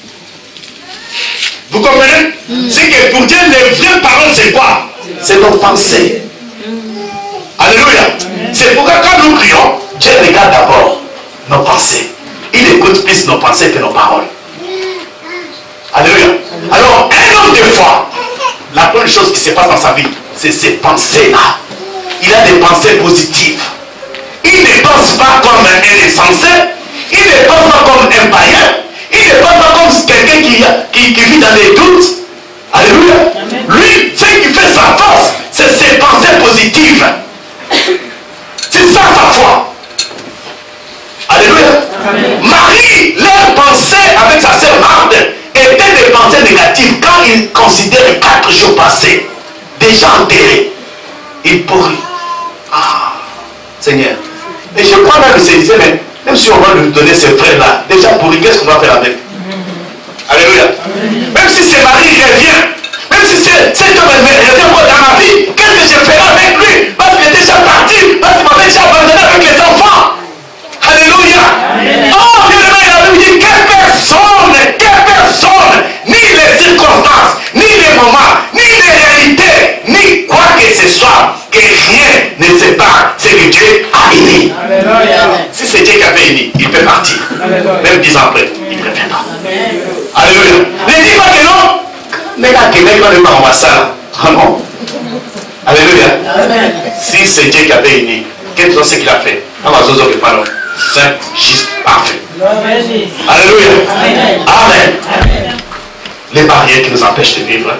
Vous comprenez? C'est que pour Dieu, les vraies paroles, c'est quoi? C'est nos pensées. Alléluia. C'est pourquoi quand nous prions, Dieu regarde d'abord nos pensées. Il écoute plus nos pensées que nos paroles. Alléluia. Alors, un homme de foi, la première chose qui se passe dans sa vie, c'est ces pensées-là. Il a des pensées positives. Il ne pense pas comme un insensé. Il ne pense pas comme un païen. Il ne pense pas comme quelqu'un qui vit dans les doutes. Alléluia. Lui, ce qui fait sa force, c'est ses pensées positives. C'est ça sa foi. Alléluia. Marie, leur pensée avec sa sœur Marthe étaient des pensées négatives quand il considère 4 jours passés, déjà enterrés. Il pourrit. Ah, Seigneur. Et je crois même que c'est disait, mais même si on va lui donner ces frères-là, déjà pourri, qu'est-ce qu'on va faire avec? Alléluia. Même si c'est Marie revient, même si cet homme revient dans ma vie, qu'est-ce que je ferai avec lui? Parce qu'il est déjà parti, parce qu'il m'avait déjà abandonné avec les enfants. Alléluia. Oh, bien-aimé, la Bible dit quelle personne, ni les circonstances, ni les moments, ni les réalités, ni quoi que ce soit, que rien ne sépare ce que Dieu a uni. Si c'est Dieu qui avait uni, il peut partir. Même 10 ans après, il reviendra. Alléluia. Ne dis pas que non. Mais là, quelqu'un va ne pas en ça. Ah non. Alléluia. Si c'est Dieu qui avait uni, quel est ce qu'il a fait? On va se parler. Saint, juste, parfait. Alléluia. Amen. Les barrières qui nous empêchent de vivre.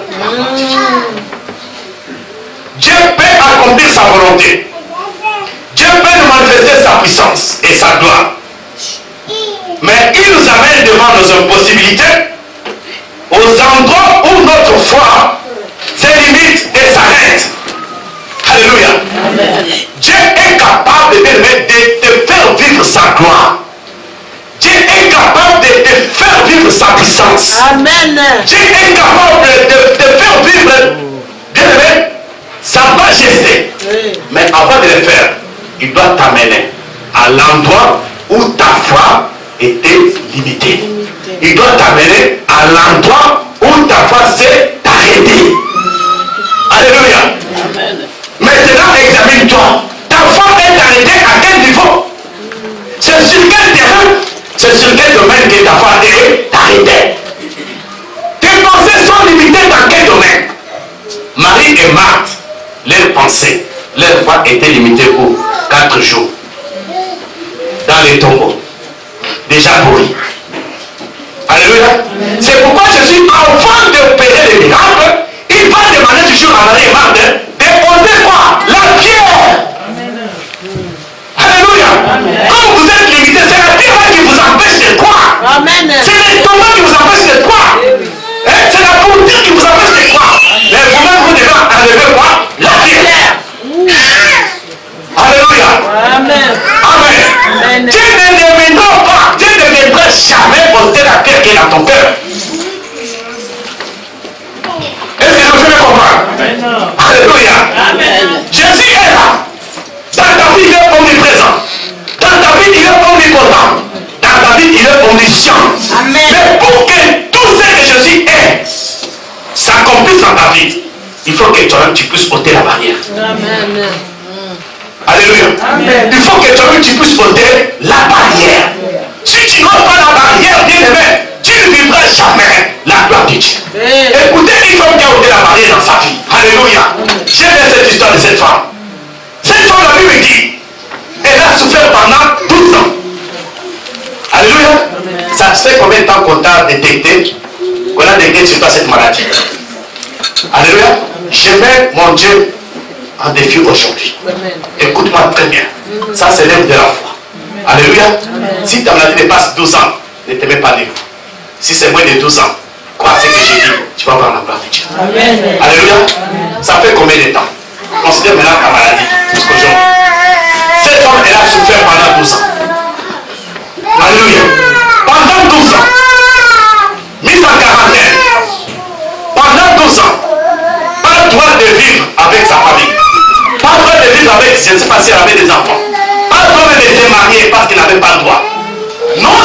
Dieu peut accomplir sa volonté. Dieu peut nous manifester sa puissance et sa gloire. Mais il nous amène devant nos impossibilités, aux endroits où notre foi se limite et s'arrête. Alléluia. Dieu est capable de te faire vivre sa gloire. Dieu est capable de te faire vivre sa puissance. Amen. Dieu est capable de te faire vivre, bien aimé, sa majesté. Mais avant de le faire, il doit t'amener à l'endroit où ta foi était limitée. Il doit t'amener à l'endroit où ta foi s'est arrêtée. Alléluia. Maintenant, examine-toi. Ta foi est arrêtée à quel niveau? C'est sur quel terrain? C'est sur quel domaine que ta foi est arrêtée? Tes pensées sont limitées dans quel domaine? Marie et Marthe, leurs pensées, leur foi était limitée pour 4 jours. Dans les tombeaux. Déjà pourris. Alléluia. C'est pourquoi Jésus, avant d'opérer les miracles, il va demander toujours à Marie et Marthe déposer quoi? La pierre. Alléluia. Quand vous êtes limité, c'est la pierre qui vous empêche de croire. C'est les tombeaux qui vous empêchent de croire. C'est la pourriture qui vous empêche de croire. Mais vous-même, vous devez enlever quoi? La pierre. Alléluia. Amen. Dieu ne deviendra pas, Dieu ne viendra jamais porter la pierre qui est dans ton cœur. Est-ce que vous pouvez comprendre? Alléluia. Jésus est là. Dans ta vie, il est omniprésent. Dans ta vie, il est omnipotent. Dans ta vie, il est omniscient. Mais pour que tout ce que Jésus est s'accomplisse dans ta vie, il faut que toi-même tu puisses ôter la barrière. Alléluia. Il faut que toi-même tu puisses ôter la barrière. Si tu n'ôtes pas la barrière, bien aimé, tu ne vivras jamais la gloire de Dieu. Écoutez, il faut bien ôter la barrière dans sa vie. Alléluia. J'ai vu cette histoire de cette femme. Cette femme, la Bible dit, elle a souffert pendant 12 ans. Alléluia. Ça fait combien de temps qu'on t'a détecté, qu'on a détecté sur toi cette maladie? Alléluia. Je mets mon Dieu en défi aujourd'hui. Écoute-moi très bien. Ça, c'est l'œuvre de la foi. Alléluia. Si ta maladie dépasse 12 ans, ne te mets pas libre. Si c'est moins de 12 ans, crois ce que j'ai dit, tu vas voir la gloire de Dieu. Alléluia. Ça fait combien de temps? Considère maintenant ta maladie jusqu'aujourd'hui. Cette si elle avait des enfants. Pas comme elle était mariée parce qu'elle n'avait pas le droit. Non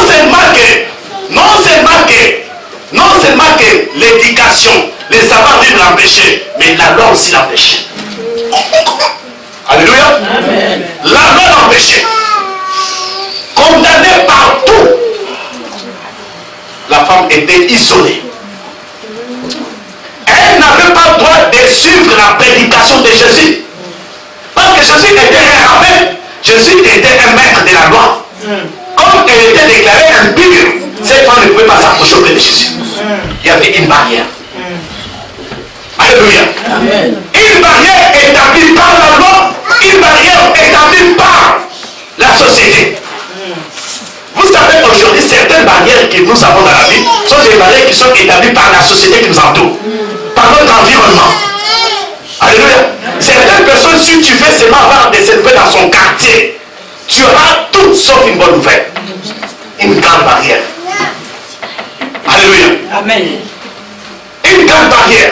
seulement que l'éducation, le savoir vivre l'empêchait, mais la loi aussi l'empêchait. Alléluia. Amen. La loi l'empêchait. Condamnée partout. La femme était isolée. Elle n'avait pas le droit de suivre la prédication de Jésus. Parce que Jésus était un rabbin. Jésus était un maître de la loi. Comme elle était déclarée impure, cette femme ne pouvait pas s'approcher auprès de Jésus. Il y avait une barrière. Alléluia. Amen. Une barrière établie par la loi, une barrière établie par la société. Vous savez aujourd'hui, certaines barrières que nous avons dans la vie sont des barrières qui sont établies par la société qui nous entoure, par notre environnement. Alléluia. Certaines personnes, si tu veux seulement avoir des élevés dans son quartier, tu auras tout sauf une bonne nouvelle. Une grande barrière. Alléluia. Amen. Une grande barrière.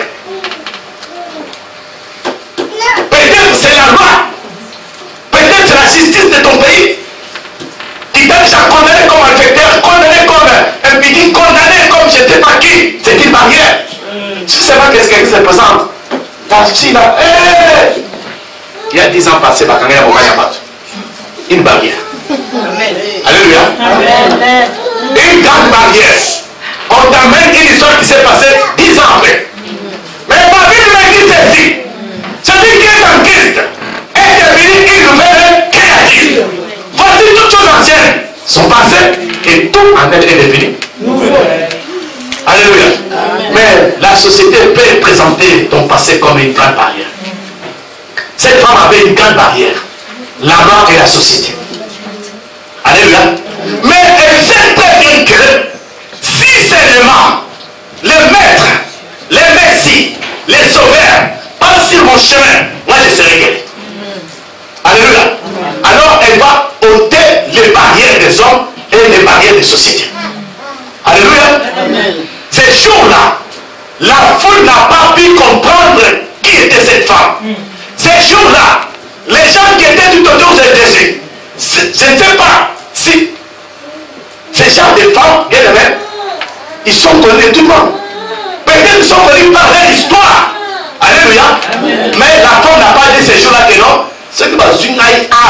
Peut-être c'est la loi. Peut-être c'est la justice de ton pays qui t'a déjà condamné comme malfaiteur, condamné comme impidique, condamné comme je ne sais pas qui. C'est une barrière. Tu sais pas qu'est-ce qu'elle se présente. Là, il y a 10 ans passés, une barrière. Amen. Alléluia. Amen. Une grande barrière. On t'amène une histoire qui s'est passée 10 ans après. Mais ma vie me dit ceci. Celui qui est en Christ est devenu une nouvelle créature. Voici toutes choses anciennes sont passées et tout en elle est devenu nouvelle. Alléluia. Amen. Mais la société peut présenter ton passé comme une grande barrière. Cette femme avait une grande barrière. La loi et la société. Alléluia. Mais elle sait très bien que si seulement le maître, le messie, les sauveurs passent sur mon chemin, moi je serai guéri. Alléluia. Alors elle va ôter les barrières des hommes et les barrières des sociétés. Alléluia. Ces jours-là, la foule n'a pas pu comprendre qui était cette femme. Ces jours-là, les gens qui étaient tout autour de Jésus, je ne sais pas si ces gens de femmes, bien aimés, ils sont connus de tout le monde. Peut-être ils sont connus par leur histoire. Alléluia. Mais la femme n'a pas dit ces jours-là que non. Ce qui va se faire,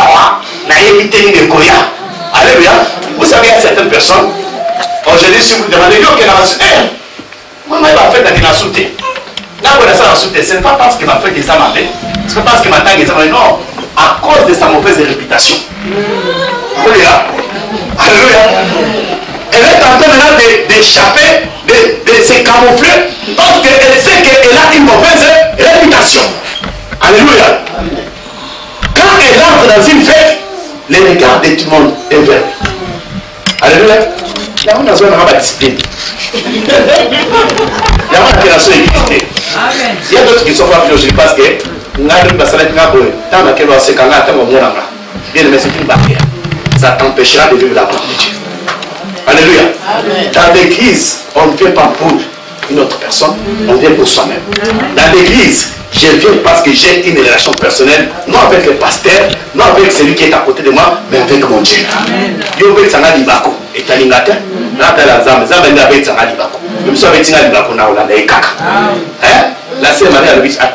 alléluia. Vous savez, il y a certaines personnes. Aujourd'hui, si vous demandez, moi, je vais faire la soute. Là, vous avez la soute. Ce n'est pas parce qu'il m'a fait des âmes avec. Ce n'est pas parce qu'il m'a fait des âmes avec. Non, à cause de sa mauvaise réputation. Alléluia. Alléluia. Elle est en train maintenant d'échapper, de se camoufler, parce qu'elle sait qu'elle a une mauvaise réputation. Alléluia. Quand elle entre dans une fête, les regards de tout le monde est vers lui. Alléluia. Il y a une discipline. Il y a une relation existée. Il y a d'autres qui sont pas aujourd'hui parce que c'est une barrière. Ça t'empêchera de vivre la gloire de Dieu. Alléluia. Dans l'église, on ne vient pas pour une autre personne, on vient pour soi-même. Dans l'église, je viens parce que j'ai une relation personnelle, non avec le pasteur, non avec celui qui est à côté de moi, mais avec mon Dieu. La sœur Marie a dit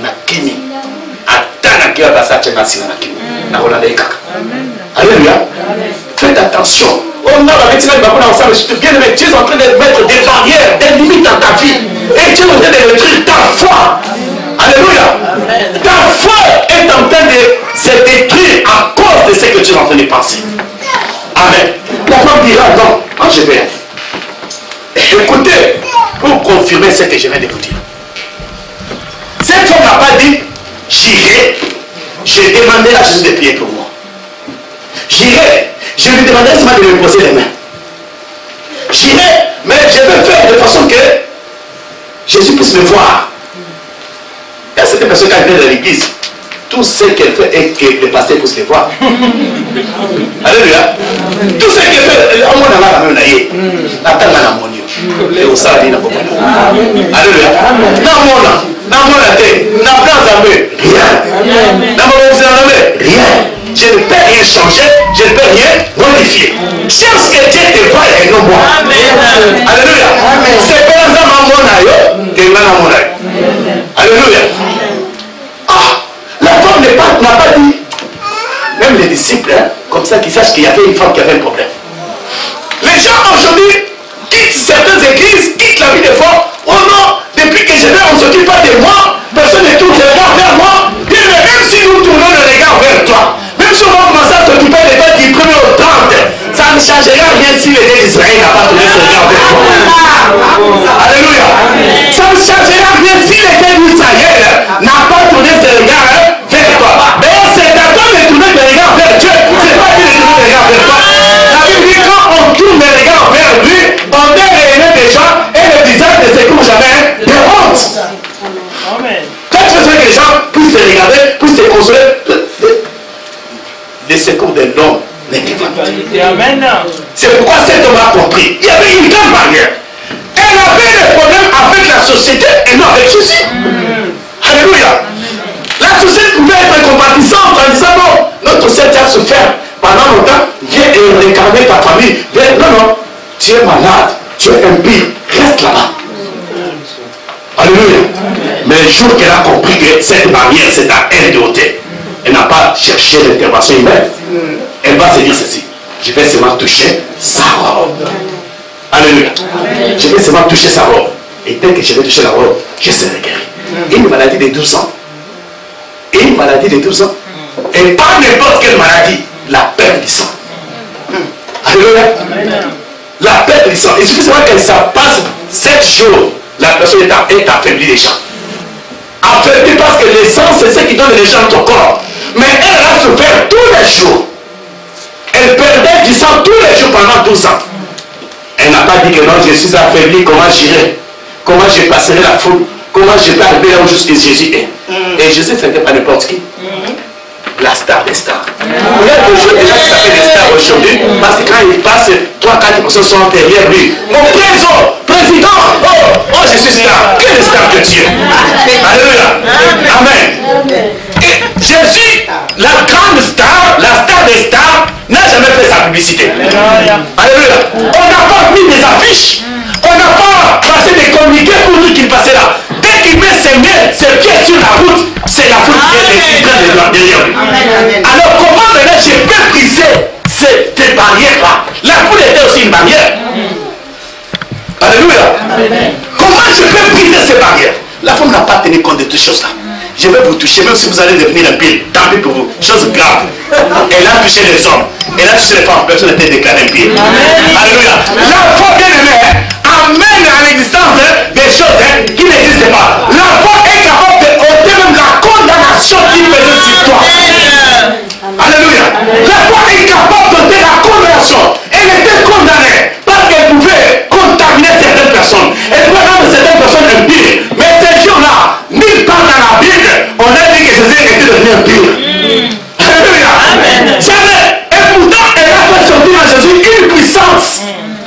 alléluia. Faites attention. On a la Dieu est en train de mettre des barrières, des limites dans ta vie. Et Dieu est en train de détruire ta foi. Alléluia. Ta foi est en train de se détruire à cause de ce que tu es en train de penser. Amen. La femme dira non, moi je vais. Écoutez, pour confirmer ce que je viens de vous dire. Cette femme n'a pas dit j'irai, j'ai demandé à Jésus de prier pour moi. J'irai, je lui demandais seulement de me poser les mains. J'irai, mais je vais faire de façon que Jésus puisse me voir. Il y a certaines personnes qui viennent de l'église, tout ce qu'elle fait est que le pasteur puisse les voir. Alléluia. Tout ce qu'elle fait, on m'a dit, alléluia. Dans mon athée, dans mon armée, rien. Dans mon armée, rien. Je ne peux rien changer, je ne peux rien modifier. Cherche que Dieu te voie et non moi. Alléluia. C'est pas ça mon aïe, que mon aïe. Alléluia. Ah, la femme n'a pas dit. Même les disciples, hein, comme ça, qu'ils sachent qu'il y avait une femme qui avait un problème. Les gens aujourd'hui quittent certaines églises, quittent la vie de foi. Oh non, depuis que je vais, on ne s'occupe pas de moi. Personne ne tourne le regard vers moi. Bien, mais même si nous tournons le regard vers toi, même si on va commencer à s'occuper de toi du 1er au 30, ça ne changera rien si le Dieu d'Israël n'a pas tourné ce regard vers toi. Alléluia. Ça ne changera rien si le Dieu d'Israël n'a pas tourné ce regard vers toi. D'ailleurs, c'est à toi de tourner le regard vers Dieu. C'est pas Dieu de tourner le regard vers toi. La Bible dit quand on tourne le regard vers lui, on est réuni des gens et le visage ne se couvre jamais de honte. Quand tu veux que les gens puissent te regarder, puissent te consoler, le secours de l'homme n'est pas. C'est pourquoi cet homme a compris. Il y avait une grande barrière. Elle avait des problèmes avec la société et non avec Jésus. Alléluia. La société pouvait être compatissante en disant non, notre société a souffert pendant longtemps, viens et réclamer ta famille. Viens. Non, non, tu es malade, tu es impie, reste là-bas. Alléluia. Mais le jour qu'elle a compris que cette barrière, c'est à elle de ôter, elle n'a pas cherché l'intervention humaine. Elle va se dire ceci. Je vais seulement toucher sa robe. Alléluia. Je vais seulement toucher sa robe. Et dès que je vais toucher la robe, je serai guéri. Une maladie de 12 ans. Une maladie de 12 ans. Et pas n'importe quelle maladie. La perte du sang. Alléluia. La perte du sang. Il suffit seulement que ça passe 7 jours. La personne est affaiblie déjà. Affaiblie parce que le sang, c'est ce qui donne les gens à ton corps. Mais elle a souffert tous les jours. Elle perdait du sang tous les jours pendant 12 ans. Elle n'a pas dit que non, je suis affaibli, comment j'irai? Comment je passerai la foule? Comment je peux arriver là où Jésus est? Et Jésus, ce n'était pas n'importe qui. La star des stars. Il y a des gens déjà qui s'appellent des stars aujourd'hui, parce que quand il passe, 3-4 personnes sont derrière lui. Mon président, oh, je suis star. Quelle star que tu es? Alléluia. Amen. Et Jésus, la grande star, la star des stars, n'a jamais fait sa publicité. Alléluia. On n'a pas mis des affiches. On n'a pas passé des communiqués pour nous qu'il passait là. Dès qu'il met ses pieds sur la route, c'est la foule qui est derrière lui. Alors comment maintenant je peux briser cette barrière-là? La foule était aussi une barrière. Alléluia. Comment je peux briser ces barrières? La femme n'a pas tenu compte de toutes choses là. Je vais vous toucher, même si vous allez devenir un pile. Tant pis pour vous. Chose grave. Elle a touché les hommes. Elle a touché les femmes. Personne n'était déclaré un pile. Alléluia. La foi bien aimée amène à l'existence des choses qui n'existent pas. La foi est capable de ôter même la condamnation qui pesait sur toi. Alléluia. La foi est capable d'ôter la condamnation. Elle était condamnée parce qu'elle pouvait contaminer certaines personnes. Elle pouvait rendre certaines personnes impies. Mais ces jours-là, nulle part dans la Bible, on a dit que Jésus était devenu impie. Alléluia. Jamais. Et pourtant, elle a fait sortir à Jésus une puissance.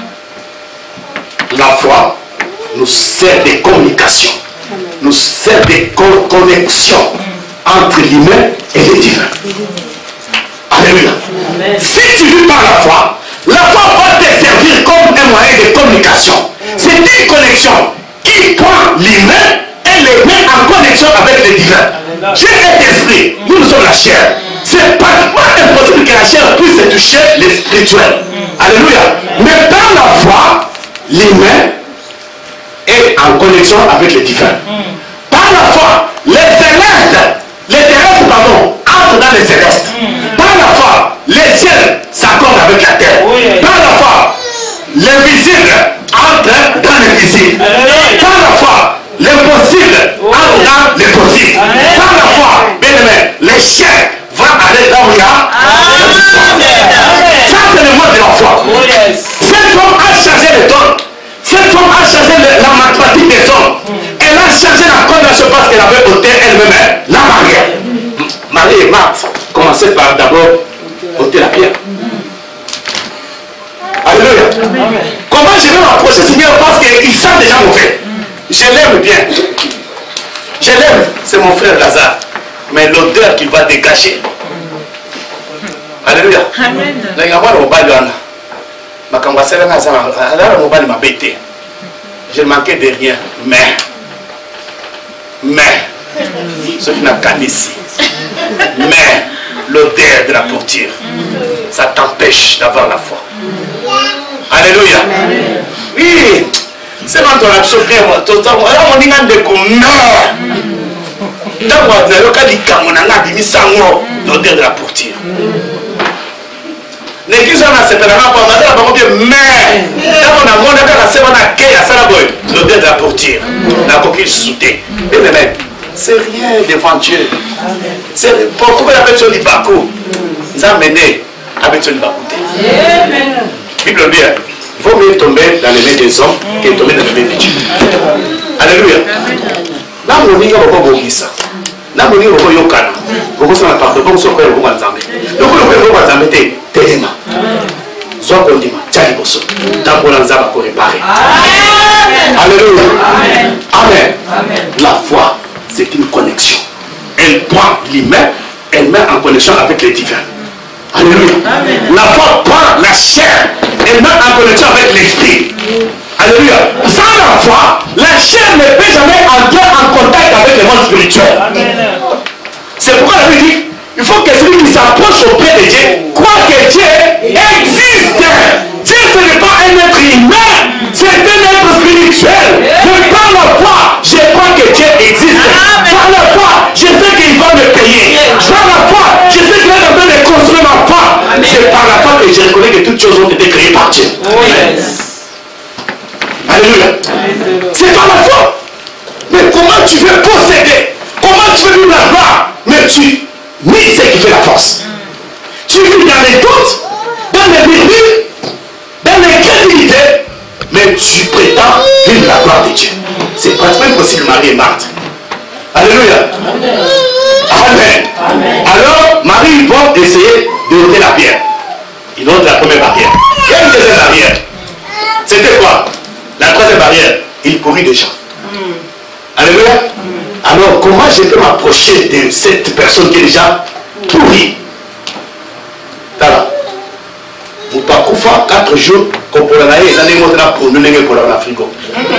La foi nous sert de communication, nous sert de connexion entre l'humain et le divin. Alléluia. Si tu vis par la foi va te servir comme un moyen de communication. C'est une connexion qui prend l'humain et les met en connexion avec le divin. Dieu est esprit, nous sommes la chair. C'est pratiquement impossible que la chair puisse toucher le spirituel. Alléluia. Mais par la foi, l'humain est en connexion avec le divin. Par la foi, les terrestres, entrent dans les célestes. Par la foi, les ciels s'accordent avec la terre. Par la foi, l'invisible entre dans l'invisible. Par la foi, l'impossible entre dans le possible. Par la foi, bien aimé, les chiens vont aller là où il y a. Ça, c'est le mot de la foi. Cet homme a changé le don. Cet homme a changé la mathématique des hommes. Elle a changé la condamnation parce qu'elle avait ôté elle-même la barrière. Marie et Marthe commençaient par d'abord ôter la pierre. Alléluia. Comment je vais m'approcher Seigneur parce qu'il sent déjà mauvais. Je l'aime bien. Je Je l'aime, c'est mon frère Lazare. Mais l'odeur qu'il va dégager. Alléluia. Amen. Je manquais de rien. Mais, ce qui n'a qu'à ici. Mais, l'odeur de la porture, ça t'empêche d'avoir la foi. Alléluia. Oui. C'est quand on a absorbé tout ça. On dit que l'odeur de la porture. L'église a certainement pas mal, mais quand on a mon avis, l'odeur de la porture, la coquille soudée. C'est rien devant Dieu. Pourquoi la personne dit Bakou? Ils ont mené la personne de Bakou. Bible dit, il faut mieux tomber dans les mains des hommes que tomber dans les mains de Dieu. Alléluia. Là, on dit qu'on va pas ça. Là, on dit qu'on va yokana. On va se faire pardon, on va se faire le bon ensemble. Donc, on va faire le bon ensemble. Téléma. Soit qu'on dit, tiens, il faut tant qu'on a réparer. Alléluia. Amen. La foi, c'est une connexion. Elle prend l'humain, elle met en connexion avec les divins. Alléluia. La foi prend la chair, elle met en connexion avec l'esprit. Alléluia. Sans la foi, la chair ne peut jamais entrer en contact avec le monde spirituel. C'est pourquoi la Bible dit, il faut que celui qui s'approche auprès de Dieu croit que Dieu existe. Dieu, ce n'est pas un être humain, c'est un être spirituel. Je prends la foi, je crois que Dieu existe. Par la foi, je sais qu'il va me payer. Par la foi, je sais qu'il est en train de construire ma foi. C'est par la foi que je reconnais que toutes choses ont été créées par Dieu. Alléluia. C'est par la foi. Mais comment tu veux posséder? Comment tu veux vivre la gloire? Mais tu nie ce qui fait la force. Tu vis dans les doutes, dans les murmures, dans l'incrédulité, mais tu prétends vivre la gloire de Dieu. C'est pratiquement impossible, Marie est Marthe. Alléluia. Amen. Alors, Marie va essayer de ôter la pierre. Il ôte la première barrière. Il y a une deuxième barrière. C'était quoi? La troisième barrière, il courut déjà. Alléluia. Alors, comment je peux m'approcher de cette personne qui est déjà pourrie? Voilà. Vous parcourez 4 jours, comme pour la naïe, les années pour nous pour la frigo.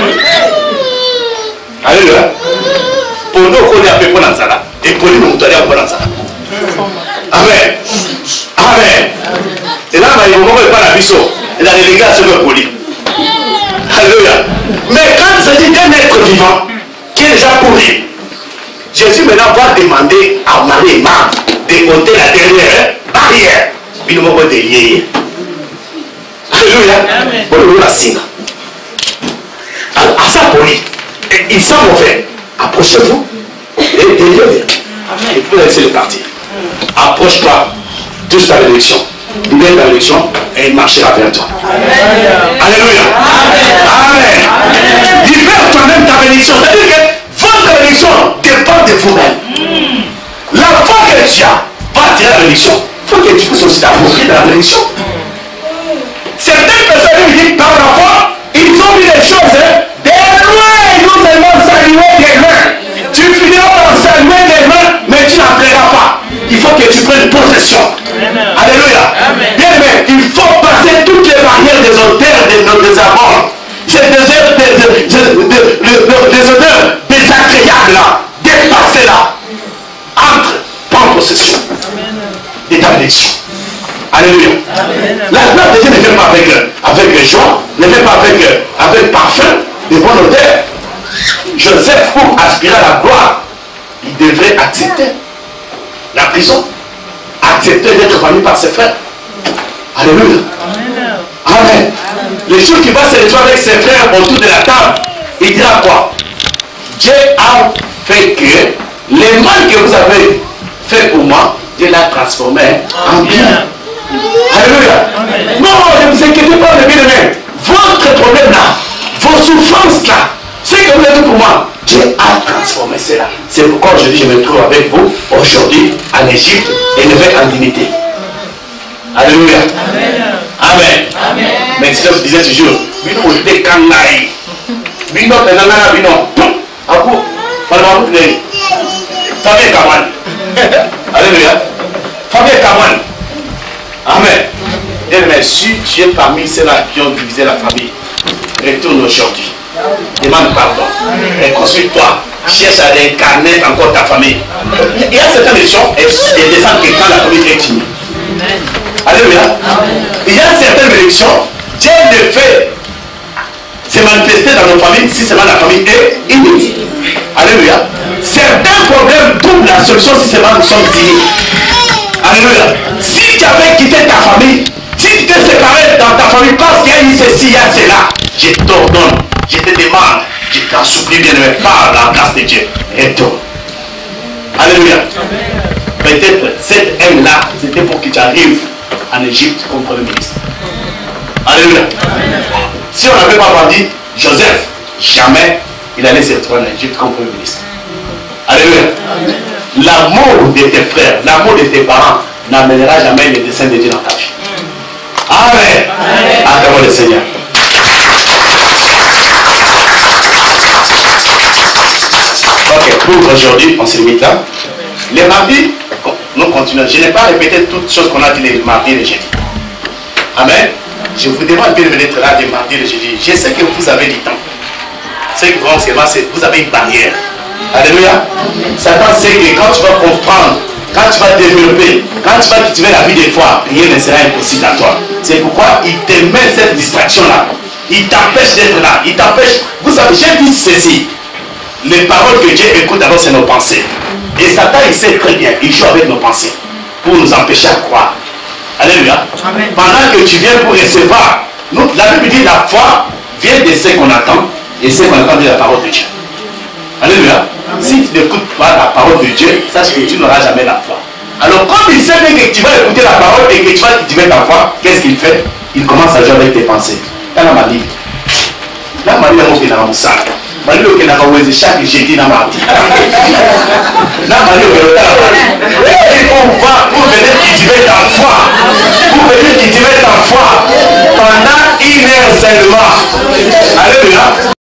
Alléluia. Pour nous, on est appelé pour l'anzala. Et pour nous, on est appelé pour l'anzala. Amen. Amen. Et là, il ne va pas la biseau. Et dans les gars, c'est le poli. Alléluia. Mais quand il s'agit d'un être vivant qui est déjà pourri, Jésus maintenant va demander à Marie et Marthe de monter la dernière barrière. Il ne va pas délier. Alléluia. Pour le la signe. À ça pour lui. Il sent mauvais. Approchez-vous et déliez. Et vous laissez le partir. Approche-toi juste à l'élection. Il vient à l'élection et il marchera vers toi. Alléluia. Amen. Libère toi-même ta bénédiction. C'est-à-dire que votre bénédiction dépend de vous-même. La foi que tu as va attirer la bénédiction. Il faut que tu puisses aussi t'approprier de la bénédiction. Certaines personnes lui disent par la foi, ils ont vu les choses de loin. Nous allons saluer des mains. Tu finiras par saluer des mains, mais tu n'entreras pas. Il faut que tu prennes possession. Alléluia. Bien aimé, il faut passer toutes les barrières des odeurs de nos désamours. Ces des odeurs désagréables là. Dépassez-la. Entre, prends possession de ta bénédiction. Alléluia. La gloire de Dieu ne vient pas avec joie, ne vient pas avec parfum, de bonne odeur. Joseph, pour aspirer à la gloire, il devrait accepter la prison, accepter d'être vanné par ses frères. Alléluia. Amen. Le jour qu'il va se retrouver avec ses frères autour de la table, il dira quoi? Dieu a fait que les mal que vous avez fait pour moi, Dieu l'a transformé en bien. Alléluia. Non, ne vous inquiétez pas, les bien-aimés. Votre problème là, vos souffrances là, ce que vous avez fait pour moi, Dieu a transformé cela. C'est pourquoi je dis, je me trouve avec vous aujourd'hui en Égypte, élevé en dignité. Alléluia. Amen. Mais si je vous disais toujours, Bino, on était kangaï. Bino, tenana, bino. À vous. On Famille Kawan. Alléluia. Famille Kawan. Amen. Bien-aimé, si tu es parmi ceux-là qui ont divisé la famille, retourne aujourd'hui. Demande pardon. Reconstruis-toi. Cherche à réincarner encore ta famille. Il y a certaines élections et descendent que quand la famille est unie. Alléluia. Il y a certaines élections, Dieu le fait se manifester dans nos familles si seulement la famille est unie. Alléluia. Certains problèmes trouvent la solution si seulement nous sommes unis. Alléluia. Si tu avais quitté ta famille, si tu t'es séparé dans ta famille parce qu'il y a eu ceci, il y a cela, je t'ordonne, je te demande, je t'en supplie bien aimé par la grâce de Dieu. Retourne. Alléluia. Peut-être cette haine-là, c'était pour que tu arrives en Égypte comme premier ministre. Alléluia. Si on n'avait pas dit Joseph, jamais il allait se retrouver en Égypte comme premier ministre. Alléluia. L'amour de tes frères, l'amour de tes parents n'amènera jamais le dessein de Dieu dans ta vie. Amen. Acclamons le Seigneur. Ok, pour aujourd'hui, on se limite là. Les mardis, nous continuons. Je n'ai pas répété toutes choses qu'on a dit les mardis et les jeudis. Amen. Je vous demande bien de venir là les mardis et les jeudis. Je sais que vous avez du temps. C'est que vous avez une barrière. Alléluia. Satan sait que quand tu vas comprendre, quand tu vas développer, quand tu vas cultiver la vie des fois, rien ne sera impossible à toi. C'est pourquoi il te met cette distraction-là. Il t'empêche d'être là. Il t'empêche. Vous savez, j'ai dit ceci. Les paroles que Dieu écoute d'abord, c'est nos pensées. Et Satan, il sait très bien. Il joue avec nos pensées pour nous empêcher à croire. Alléluia. Amen. Pendant que tu viens pour recevoir, nous, la Bible dit la foi vient de ce qu'on attend et ce qu'on attend de la parole de Dieu. Alléluia. Si tu n'écoutes pas la parole de Dieu, sache que tu n'auras jamais la foi. Alors, comme il sait bien que tu vas écouter la parole et que tu vas cultiver ta foi, qu'est-ce qu'il fait? Il commence à jouer avec tes pensées. Dans la maladie. La maladie, il y a un sac. Chaque jeudi dans ma vie. Et on va pour venir cultiver ta foi. Pour venir cultiver ta foi pendant 1 heure seulement. Alléluia.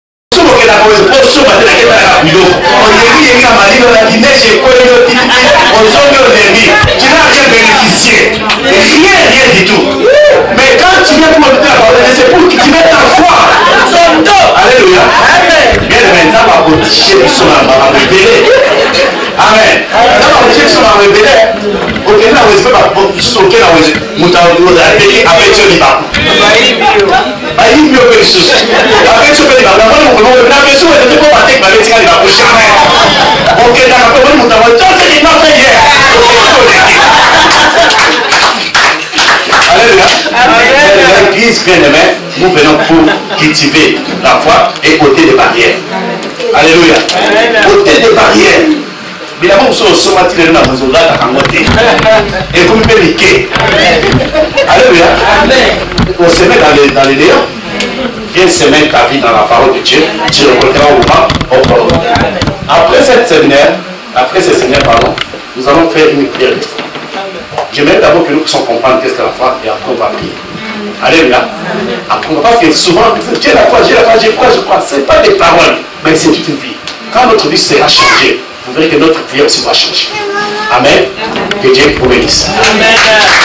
Tu n'as rien bénéficié. Rien du tout. Mais quand tu viens pour écouter la parole, c'est pour cultiver ta foi. Alléluia. Bien maintenant, on va protéger les gens à me révéler. Amen. Ça va protéger les gens à me révéler. Ok, là, vous n'avez pas juste ok, là, vous avez été avec Dieu libre. Il y a quelque chose. Avec Dieu libre. La maison est de pas avec ma médecine libre. Jamais. Ok, d'accord, vous avez dit, c'est ce qu'il m'a fait hier. Alléluia. L'église bien-aimée, nous venons pour cultiver la foi et ôter des barrières. Alléluia. Ôter des barrières. Évidemment, nous sommes au sommet de la maison là, et vous me péniquez. Alléluia. On se met dans les néants. Viens semer ta vie dans la parole de Dieu. Tu reconnaîtras au moment opportun. Après ce séminaire, nous allons faire une prière. J'aimerais d'abord que nous puissions comprendre qu'est-ce que la foi et après on va prier. Alléluia. Après, parce que souvent, Dieu la foi, je crois. Ce n'est pas des paroles, mais c'est toute une vie. Quand notre vie sera changée, vous verrez que notre vie aussi va changer. Amen. Que Dieu vous bénisse. Amen.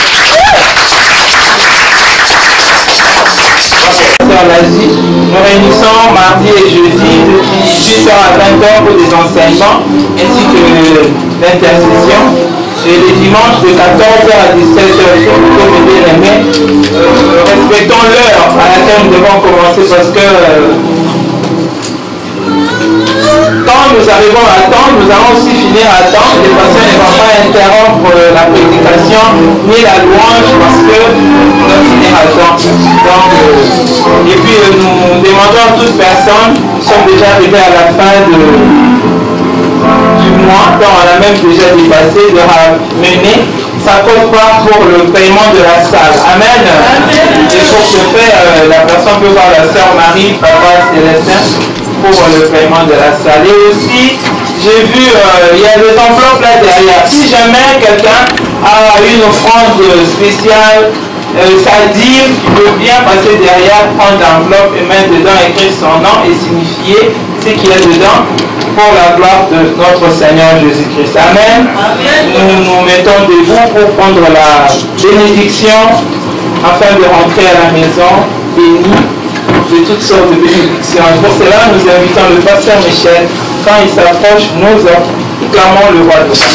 Dans l'Asie, nous réunissons mardi et jeudi, 18h à 20h pour des enseignements ainsi que l'intercession. Et les dimanches de 14h à 17h, comme bien aimé, respectons l'heure à laquelle nous devons commencer parce que quand nous arrivons à temps, nous allons aussi finir à temps. Les patients ne vont pas interrompre la prédication ni la louange parce que nous allons finir à temps. Donc, et puis nous demandons à toute personne qui sont déjà arrivés à la fin du mois, quand on a même déjà dépassé, de ramener sa quote-part pour le paiement de la salle. Amen. Et pour ce faire, la personne peut voir la sœur Marie, papa Célestin, pour le paiement de la salle. Et aussi, j'ai vu, il y a des enveloppes là derrière. Si jamais quelqu'un a une offrande spéciale, ça dit qu'il peut bien passer derrière, prendre l'enveloppe et mettre dedans, écrire son nom et signifier ce qu'il y a dedans pour la gloire de notre Seigneur Jésus-Christ. Amen. Nous nous mettons debout pour prendre la bénédiction afin de rentrer à la maison bénie de toutes sortes de bénédictions. Et pour cela, nous invitons le pasteur Michel. Quand il s'approche, nous clamons le roi de Dieu.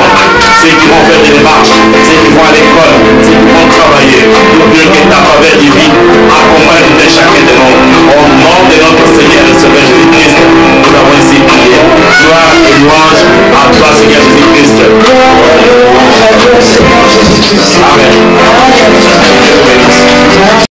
Ceux qui vont faire des démarches, ceux qui vont à l'école, ceux qui vont travailler, Dieu qui est à travers